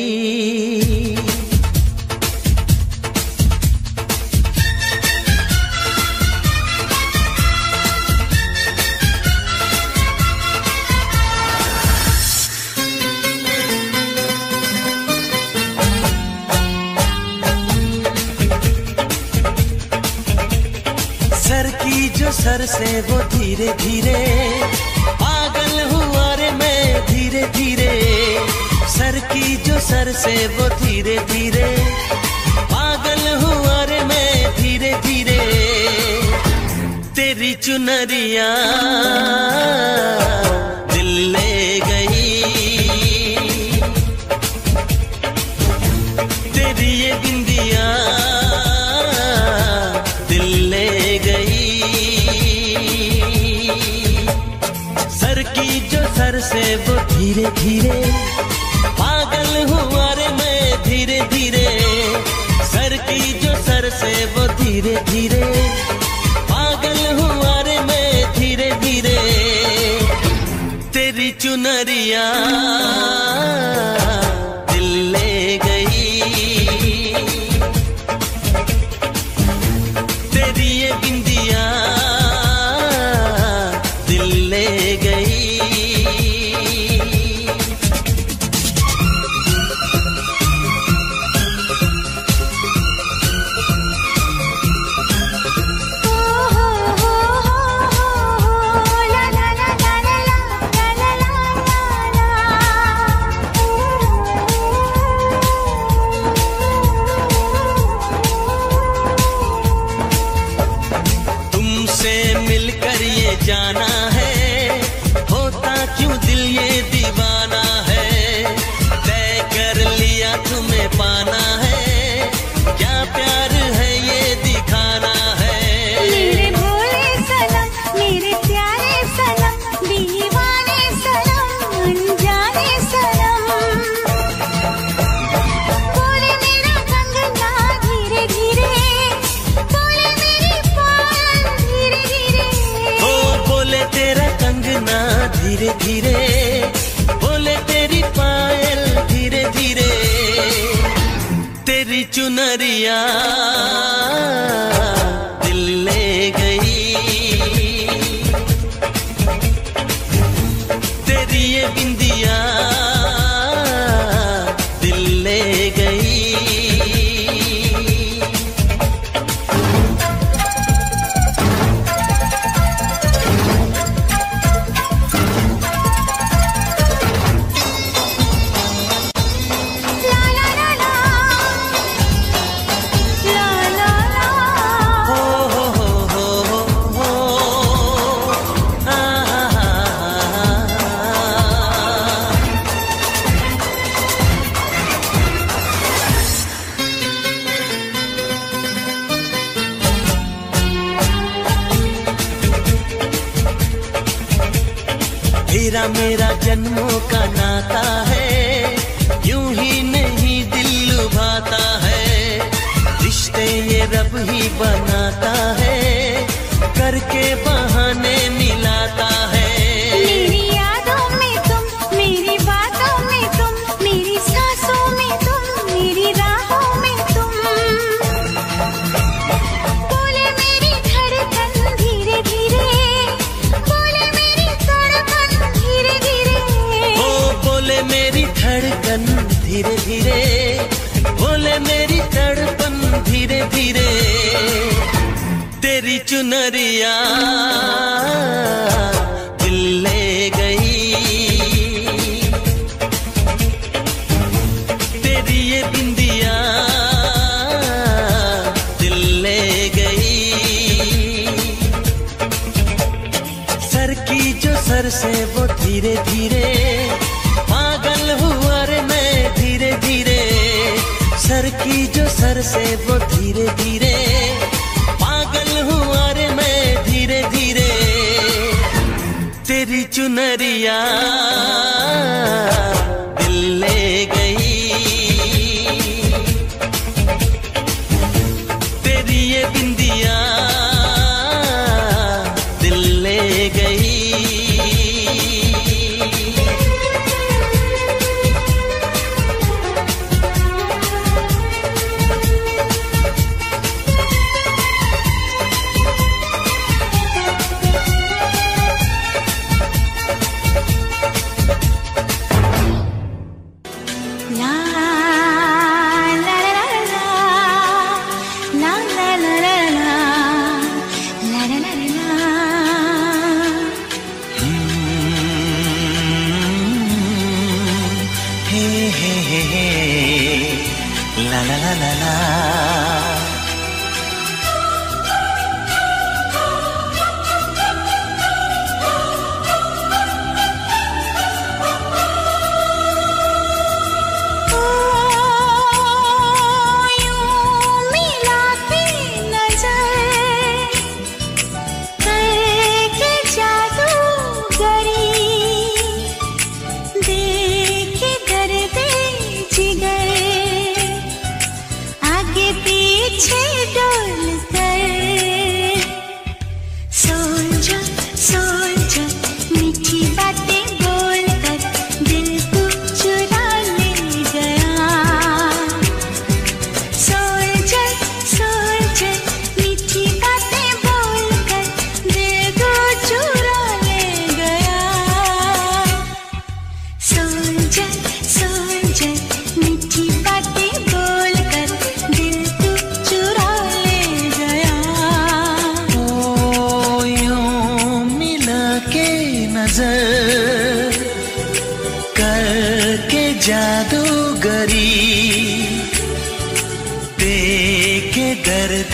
सर की जो सर से वो धीरे धीरे पागल हुआ रे मैं धीरे धीरे सर की जो सर से वो धीरे धीरे पागल हुआ रे मैं धीरे धीरे तेरी चुनरिया दिल ले गई तेरी ये बिंदिया दिल ले गई। सर की जो सर से वो धीरे धीरे पागल हुआ रे मैं धीरे धीरे सर की जो सर से वो धीरे धीरे पागल हुआ रे मैं धीरे धीरे तेरी चुनरिया दिल ले गई तेरी ये बिंदिया दिल ले गई। मिलकर ये जाना है होता क्यों दिल ये दीवाना है तय कर लिया तुम्हें पाना है क्या प्यार है ये दिखाना है। मेरे भोले सनम मेरे प्यारे सनम दीवाने सनम अनजाने सनम बोले मेरा कंगना धीरे धीरे बोले मेरी पायल धीरे धीरे ओ बोले तेरा कंगना धीरे धीरे बोले तेरी पायल धीरे धीरे तेरी चुनरिया दिल ले गई तेरी ये बिंदिया दिल ले गई। ला ला ला ला ला ला ला हो हो हो हो हो आ तेरा मेरा जन्मों का नाता है यूं ही नहीं दिल लुभाता है रिश्ते ये रब ही बनाता है करके बहाने मिलाता है। मेरी यादों में तुम मेरी बातों में तुम मेरी सांसों में तुम मेरी राहों में तुम बोले मेरी धड़कन धीरे धीरे बोले मेरी धड़कन धीरे धीरे ओ बोले मेरी धड़कन धीरे धीरे बोले मेरी धड़कन धीरे धीरे तेरी चुनरिया दिल ले गई तेरी ये बिंदिया दिल ले गई। सर की जो सर से वो धीरे धीरे पागल हुआ रे मैं धीरे धीरे सर की जो सर से वो धीरे धीरे पागल हुआ रे मैं धीरे धीरे तेरी चुनरिया बिंदिया दिल ले गई। La la la la la. करके जादूगरी देके दर्द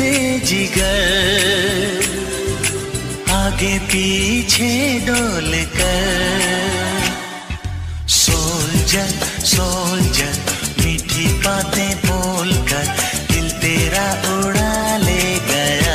जिगर आगे पीछे डोल कर। सोल्जर सोल्जर मीठी बातें बोलकर दिल तेरा उड़ा ले गया।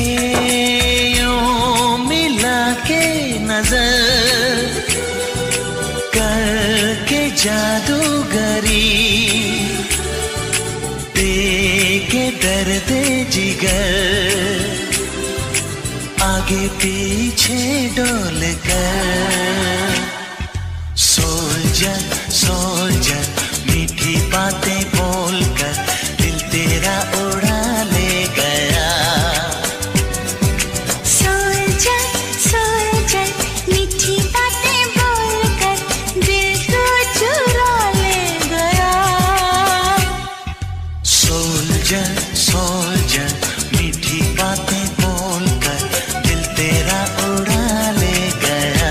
यूं मिला के नजर करके जादूगरी देके दर्द जिगर आगे पीछे डोल कर सोल्जर सोल्जर मीठी बातें बोलकर दिल तेरा उड़ा ले गया। सोल्जर सोल्जर मीठी बातें बोलकर दिल को चुरा ले गया। सोल्जर सोल्जर मीठी बातें बोलकर दिल तेरा उड़ा ले गया।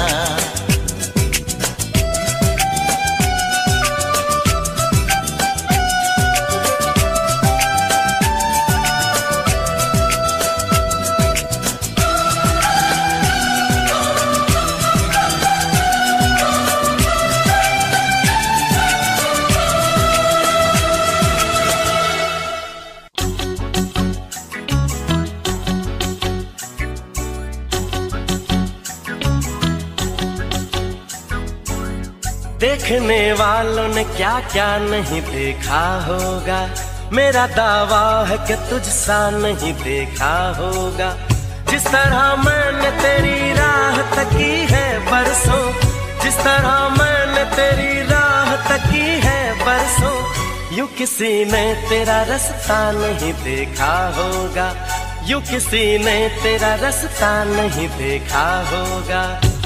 देखने वालों ने क्या क्या नहीं देखा होगा, मेरा दावा है कि तुझसा नहीं देखा होगा। जिस तरह मैंने तेरी राह तकी है बरसों, जिस तरह मैंने तेरी राह तकी है बरसों, यूं किसी ने तेरा रास्ता नहीं देखा होगा, यूं किसी ने तेरा रास्ता नहीं देखा होगा।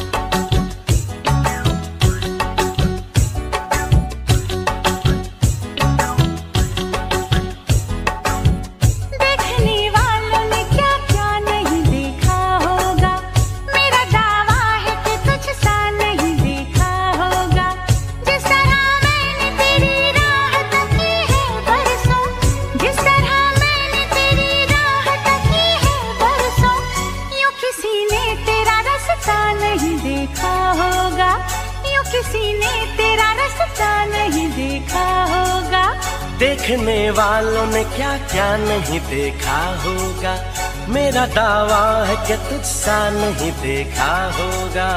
देखने वालों ने क्या क्या नहीं देखा होगा, मेरा दावा है कि तुझसा नहीं देखा होगा।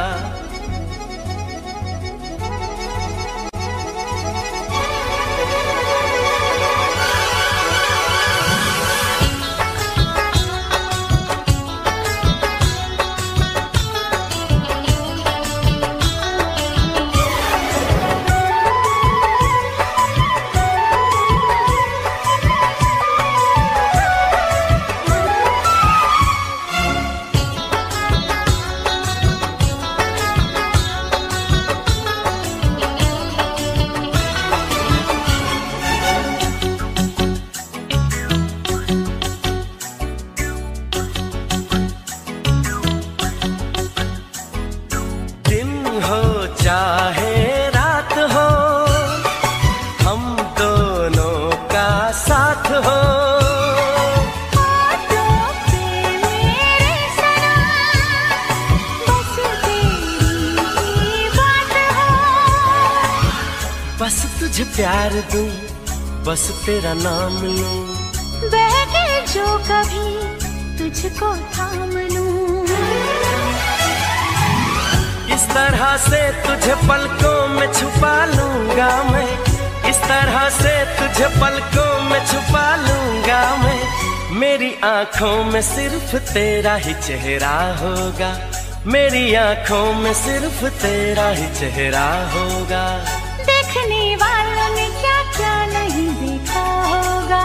चाहे रात हो, हम दोनों का साथ हो। होठों पे मेरे सनम, बस तेरी ही बात हो। बस तुझे प्यार दूं, बस तेरा नाम लूं, बहके जो कभी तुझको थाम लूं। इस तरह से तुझे पलकों में छुपा लूंगा मैं, इस तरह से तुझे पलकों में छुपा लूंगा मैं। मेरी आंखों में सिर्फ तेरा ही चेहरा होगा, मेरी आंखों में सिर्फ तेरा ही चेहरा होगा। देखने वालों ने क्या क्या नहीं देखा होगा।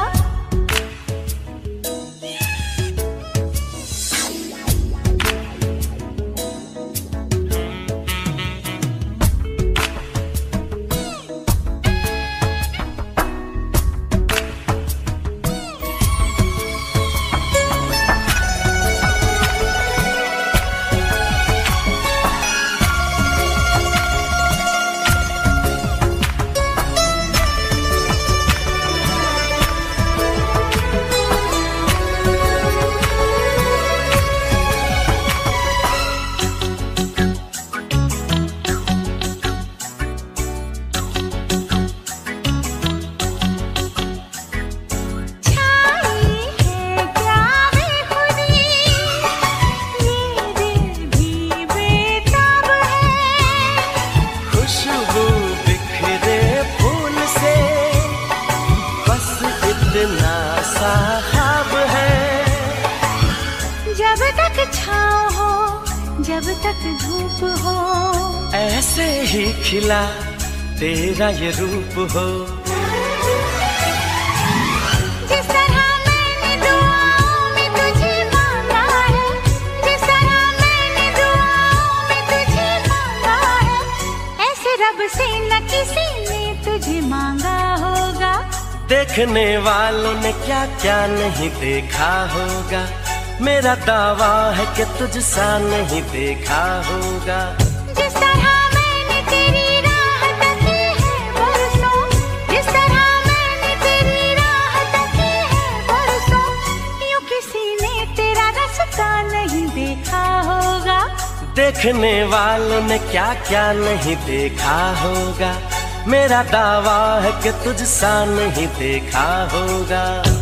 तक छाँव हो, जब तक धूप हो, ऐसे ही खिला तेरा ये रूप हो। जिस तरह मैंने दुआओं में तुझे मांगा है, जिस तरह मैंने दुआओं में तुझे मांगा है, ऐसे रब से न किसी ने तुझे मांगा होगा। देखने वालों ने क्या क्या नहीं देखा होगा, मेरा दावा है कि तुझसा नहीं देखा होगा। जिस तरह मैंने तेरी राह तकी है बरसों, जिस तरह मैंने तेरी राह तकी है बरसों, यूं किसी ने तेरा रास्ता नहीं देखा होगा। देखने वालों ने क्या क्या नहीं देखा होगा, मेरा दावा है कि तुझसा नहीं देखा होगा।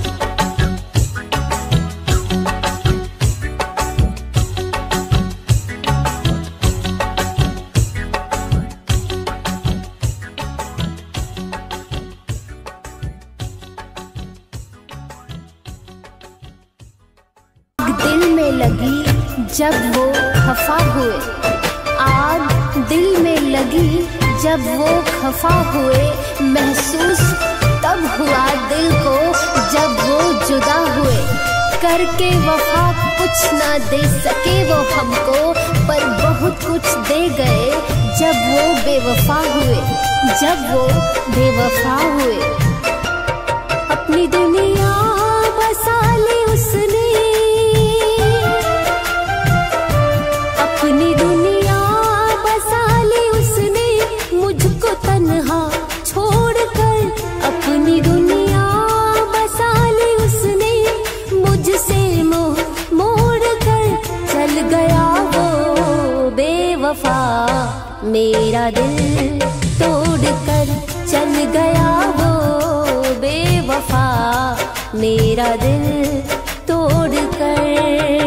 दिल में लगी जब वो खफा हुए, आग दिल में लगी जब वो खफा हुए, महसूस तब हुआ दिल को जब वो जुदा हुए। करके वफा कुछ ना दे सके वो हमको, पर बहुत कुछ दे गए जब वो बेवफा हुए, जब वो बेवफा हुए। अपनी दुनिया बसा ली उसने, अपनी दुनिया बसा ली उसने, मुझको तन्हा छोड़कर। अपनी दुनिया बसा ली उसने, मुझसे मोह मोड़ कर चल गया वो बेवफा, मेरा दिल तोड़ कर चल गया वो बेवफा, मेरा दिल तोड़ कर।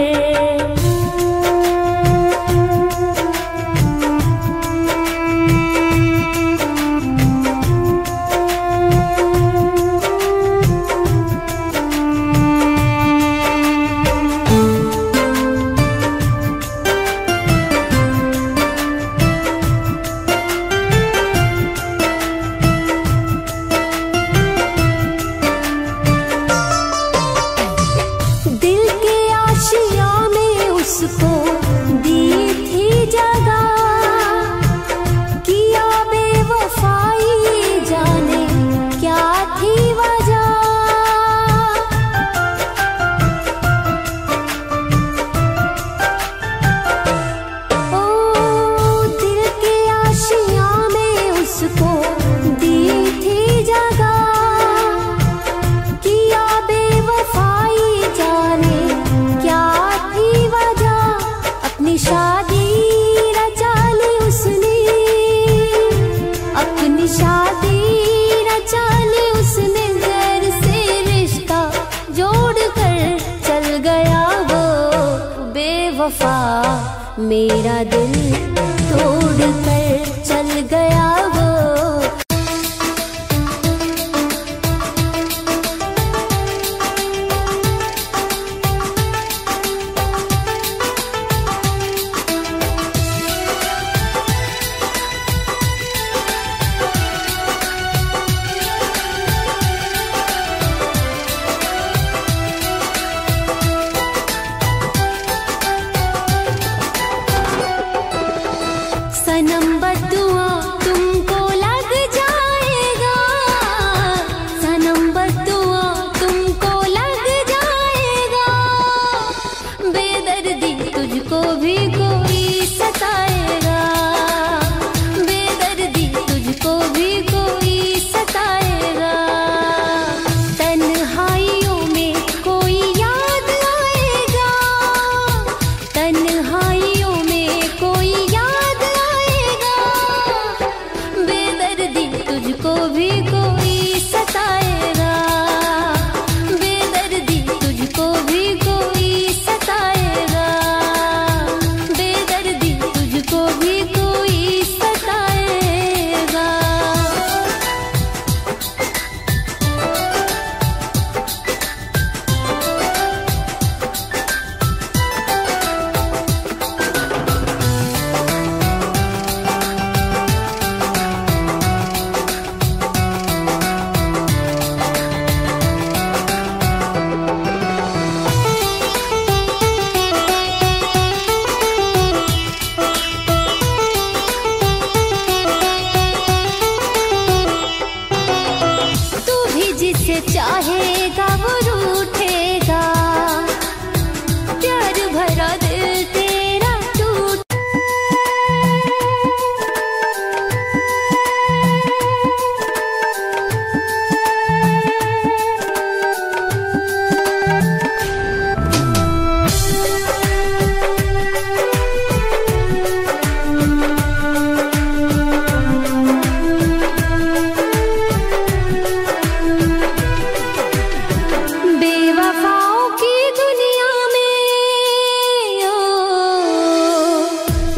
मेरा दिल तोड़ कर चल गया वो। सनम बदुआ तुमको लग जाएगा, सनम बदुआ तुमको लग जाएगा, बेदर्दी तुझको भी कोई सताएगा, बेदर्दी तुझको भी कोई सताएगा। तन्हाइयों में कोई याद आएगा, तन्हाइयों में कोई याद तुझको भी कोई सताएगा, बेदर्दी तुझको भी कोई सताएगा, बेदर्दी तुझको भी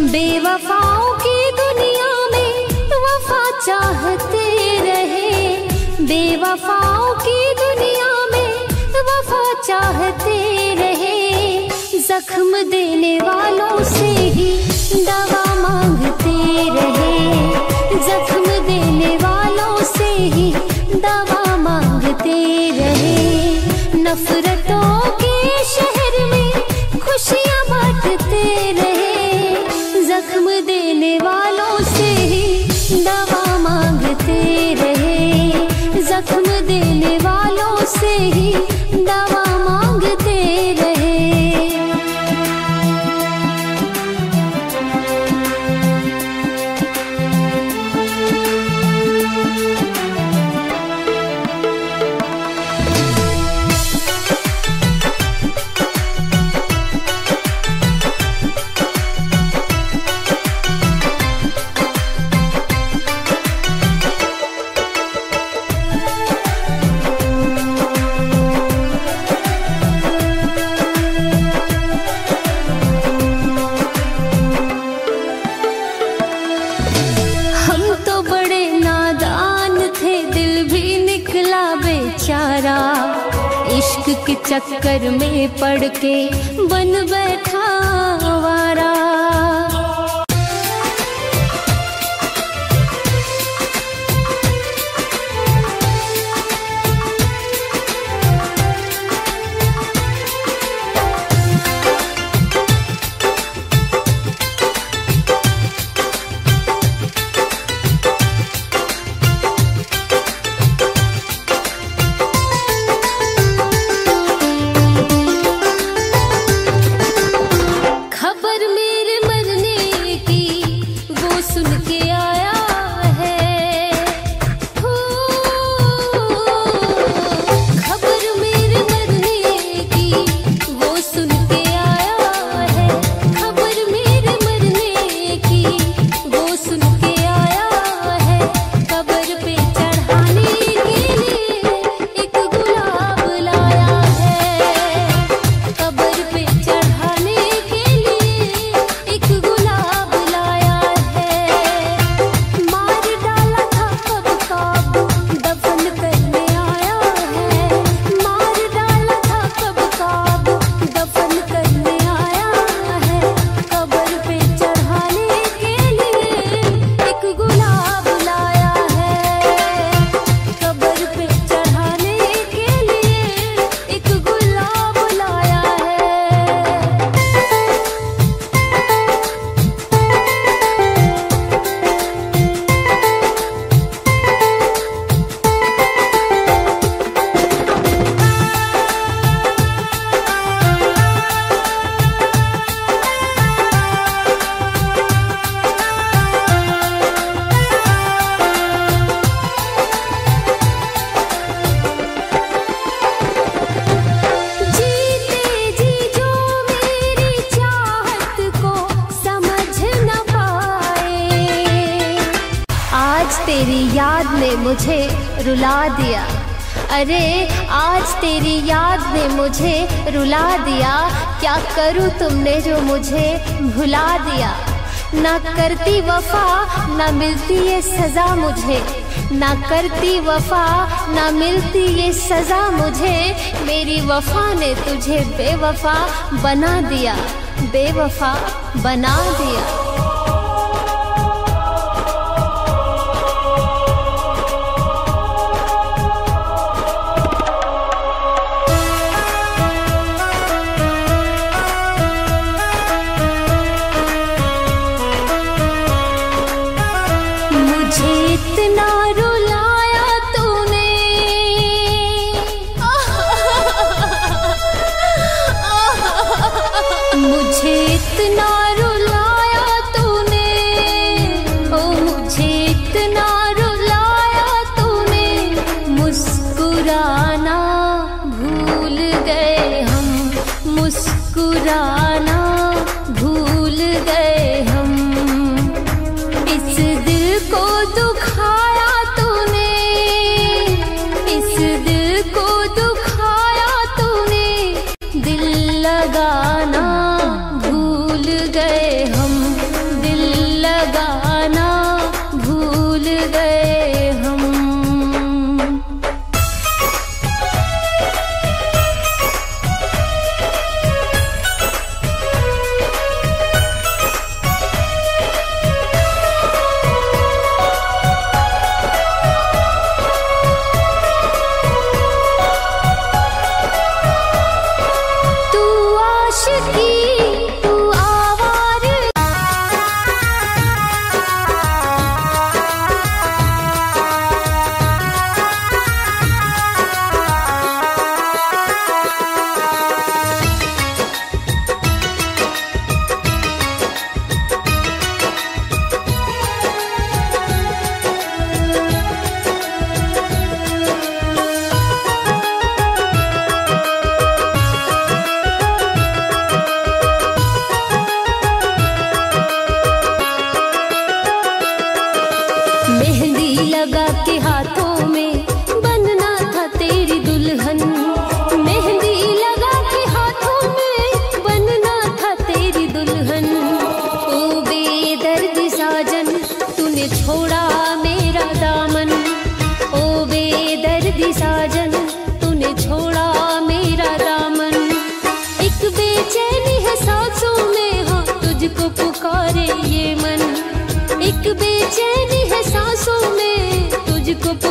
बेवफाओं की दुनिया में वफा चाहते रहे, बेवफाओं की दुनिया में वफा चाहते रहे। जख्म देने वालों से ही दवा मांगते रहे, जख्म देने वालों से ही दवा मांगते रहे। नफरतों के शहर में खुशियां बांटते रहे, जख्म देने वालों से ही दवा मांगते रहे, जख्म देने वालों से ही दवा मांगते रहे। इश्क के चक्कर में पड़ के बन बैठा आवारा। तेरी याद ने मुझे रुला दिया, अरे आज तेरी याद ने मुझे रुला दिया। क्या करूँ तुमने जो मुझे भुला दिया। ना करती वफा ना मिलती ये सज़ा मुझे, ना करती वफा ना मिलती ये सज़ा मुझे। मेरी वफा ने तुझे बेवफा बना दिया, बेवफा बना दिया। इतना रुलाया तूने, मुझे इतना रुलाया तूने, ओ मुझे इतना रुलाया तूने। मुस्कुराना भूल गए हम, मुस्कुराना भूल गए हम। इस दिल को दुखाया तूने, इस दिल को दुखाया तूने। दिल लगाना भूल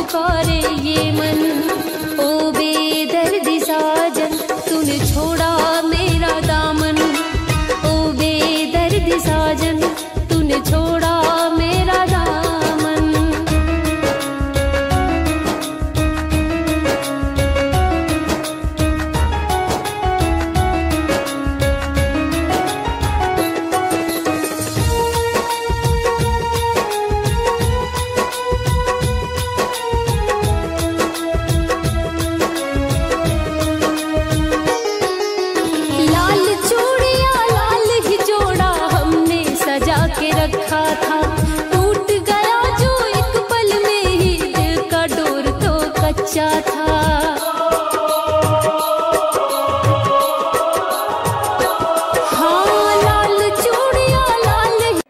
पुकारे ये मन। ओ बेदर्दी साजन तूने छोड़ा मेरा दामन। ओ बेदर्दी साजन तूने छोड़ा मेरा दामन। लाल चूड़िया लाल ही जोड़ा हमने सजा के रखा था। टूट गया जो एक पल में ही, दिल का डोर तो कच्चा था। हाँ लाल चूड़िया लाल ही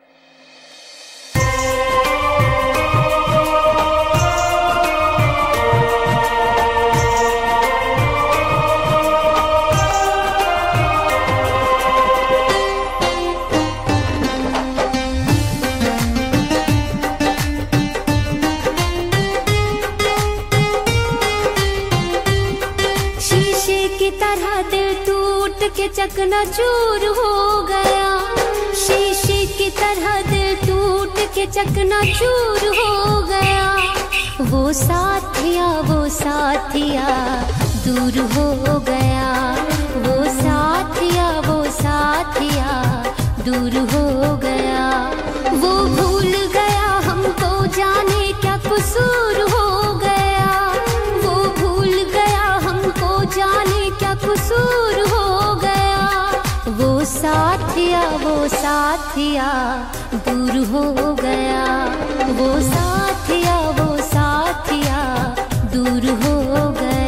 शीशे की तरह दिल टूट के चकनाचूर हो गया। शीशे की तरह दिल टूट के चकनाचूर हो गया। वो साथिया वो साथिया दूर हो गया। वो साथिया वो साथिया दूर हो गया। वो भूल गया हमको जाने क्या कसूर हो गया। वो भूल गया हमको जाने क्या कसूर हो गया। वो साथिया वो साथिया दूर हो गया। वो साथिया वो साथिया दूर हो गया।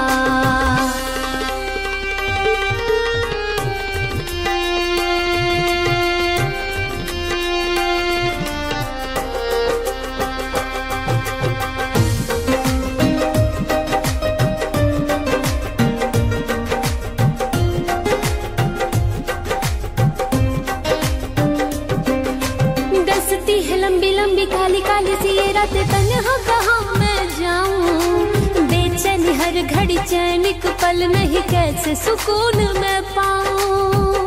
दसती है लंबी लंबी काली काली सी ये रातें, तन्हा कहाँ मैं जाऊं। बेचैनी हर घड़ी चैन एक पल नहीं, कैसे सुकून मैं पाऊं।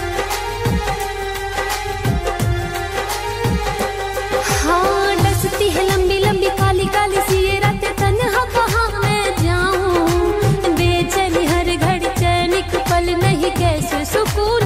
हाँ दसती है लंबी लंबी काली काली सी ये रातें, तन्हा कहाँ मैं जाऊं। बेचैनी हर घड़ी चैन एक पल नहीं, कैसे सुकून।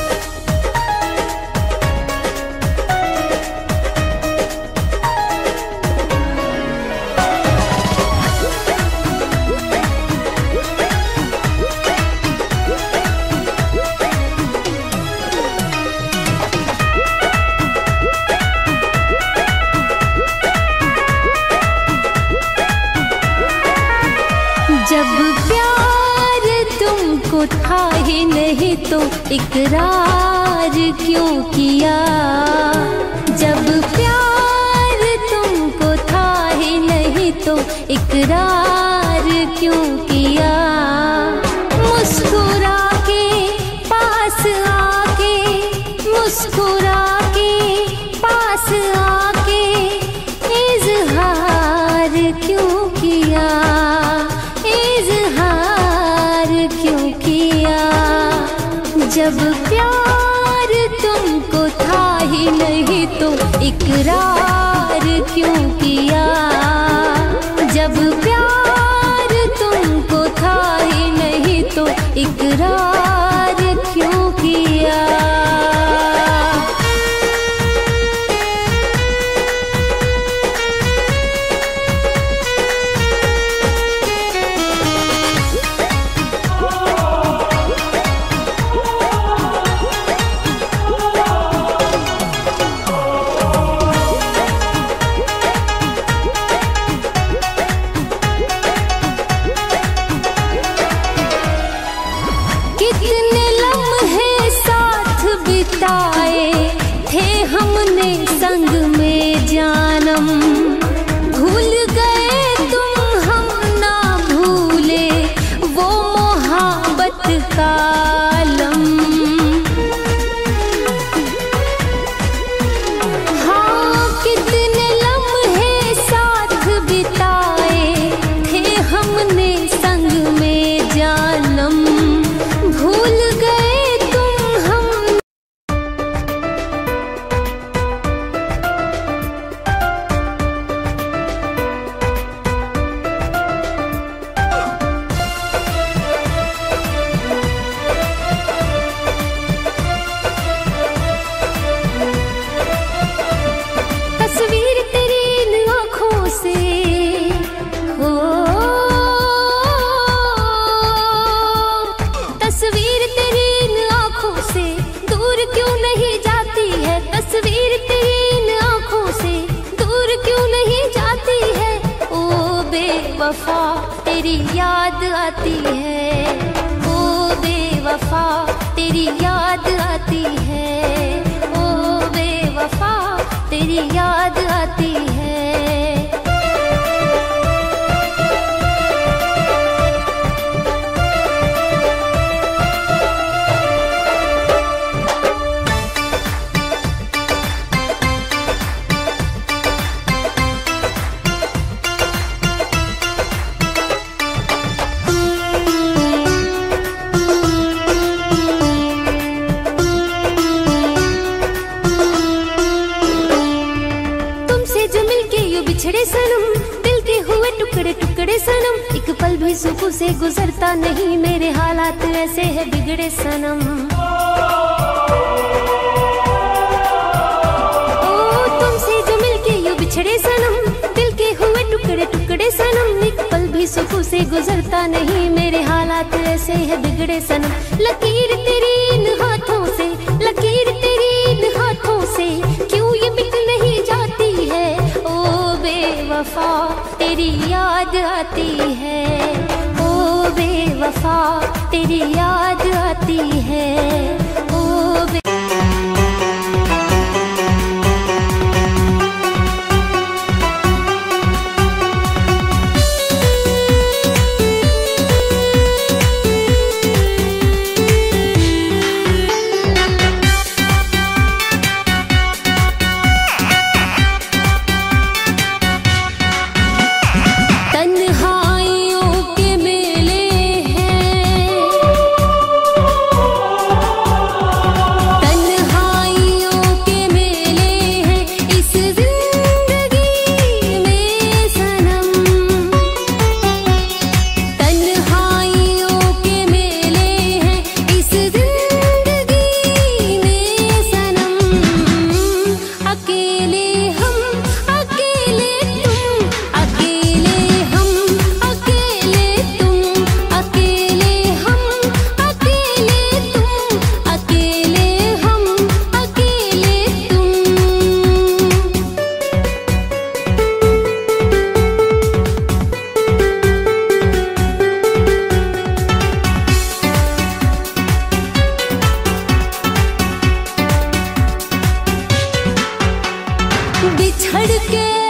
जब प्यार तुमको था ही नहीं तो इकरार क्यों किया। जब प्यार तुमको था ही नहीं तो इकरार क्यों किया। मुस्कुरा के पास आके, मुस्कुरा के पास आके इजहार क्यों किया। इजहार क्यों किया। जब प्यार तुमको था ही नहीं तो इकरार क्यों किया। जब प्यार तुमको था ही नहीं तो इकरार क्यों किया। बिताए बेवफा तेरी याद आती है, ओ बेवफा तेरी याद आती है, ओ बेवफा तेरी याद आती है। बिछड़े सनम दिल के हुए टुकड़े टुकड़े सनम, एक पल भी सुकून से गुजरता नहीं, मेरे हालात ऐसे है बिगड़े सनम। ओ तुमसे जो मिलके यूं बिछड़े सनम, दिल के हुए टुकड़े टुकड़े सनम, एक पल भी सुकून से गुजरता नहीं, मेरे हालात ऐसे है बिगड़े सनम। लकीर तेरी इन हाथों से, लकीर तेरी इन हाथों से क्यों ये मिट नहीं जाती है, बेवफा तेरी याद आती है, ओ बेवफा तेरी याद आती है, ओ बे... बिछड़ के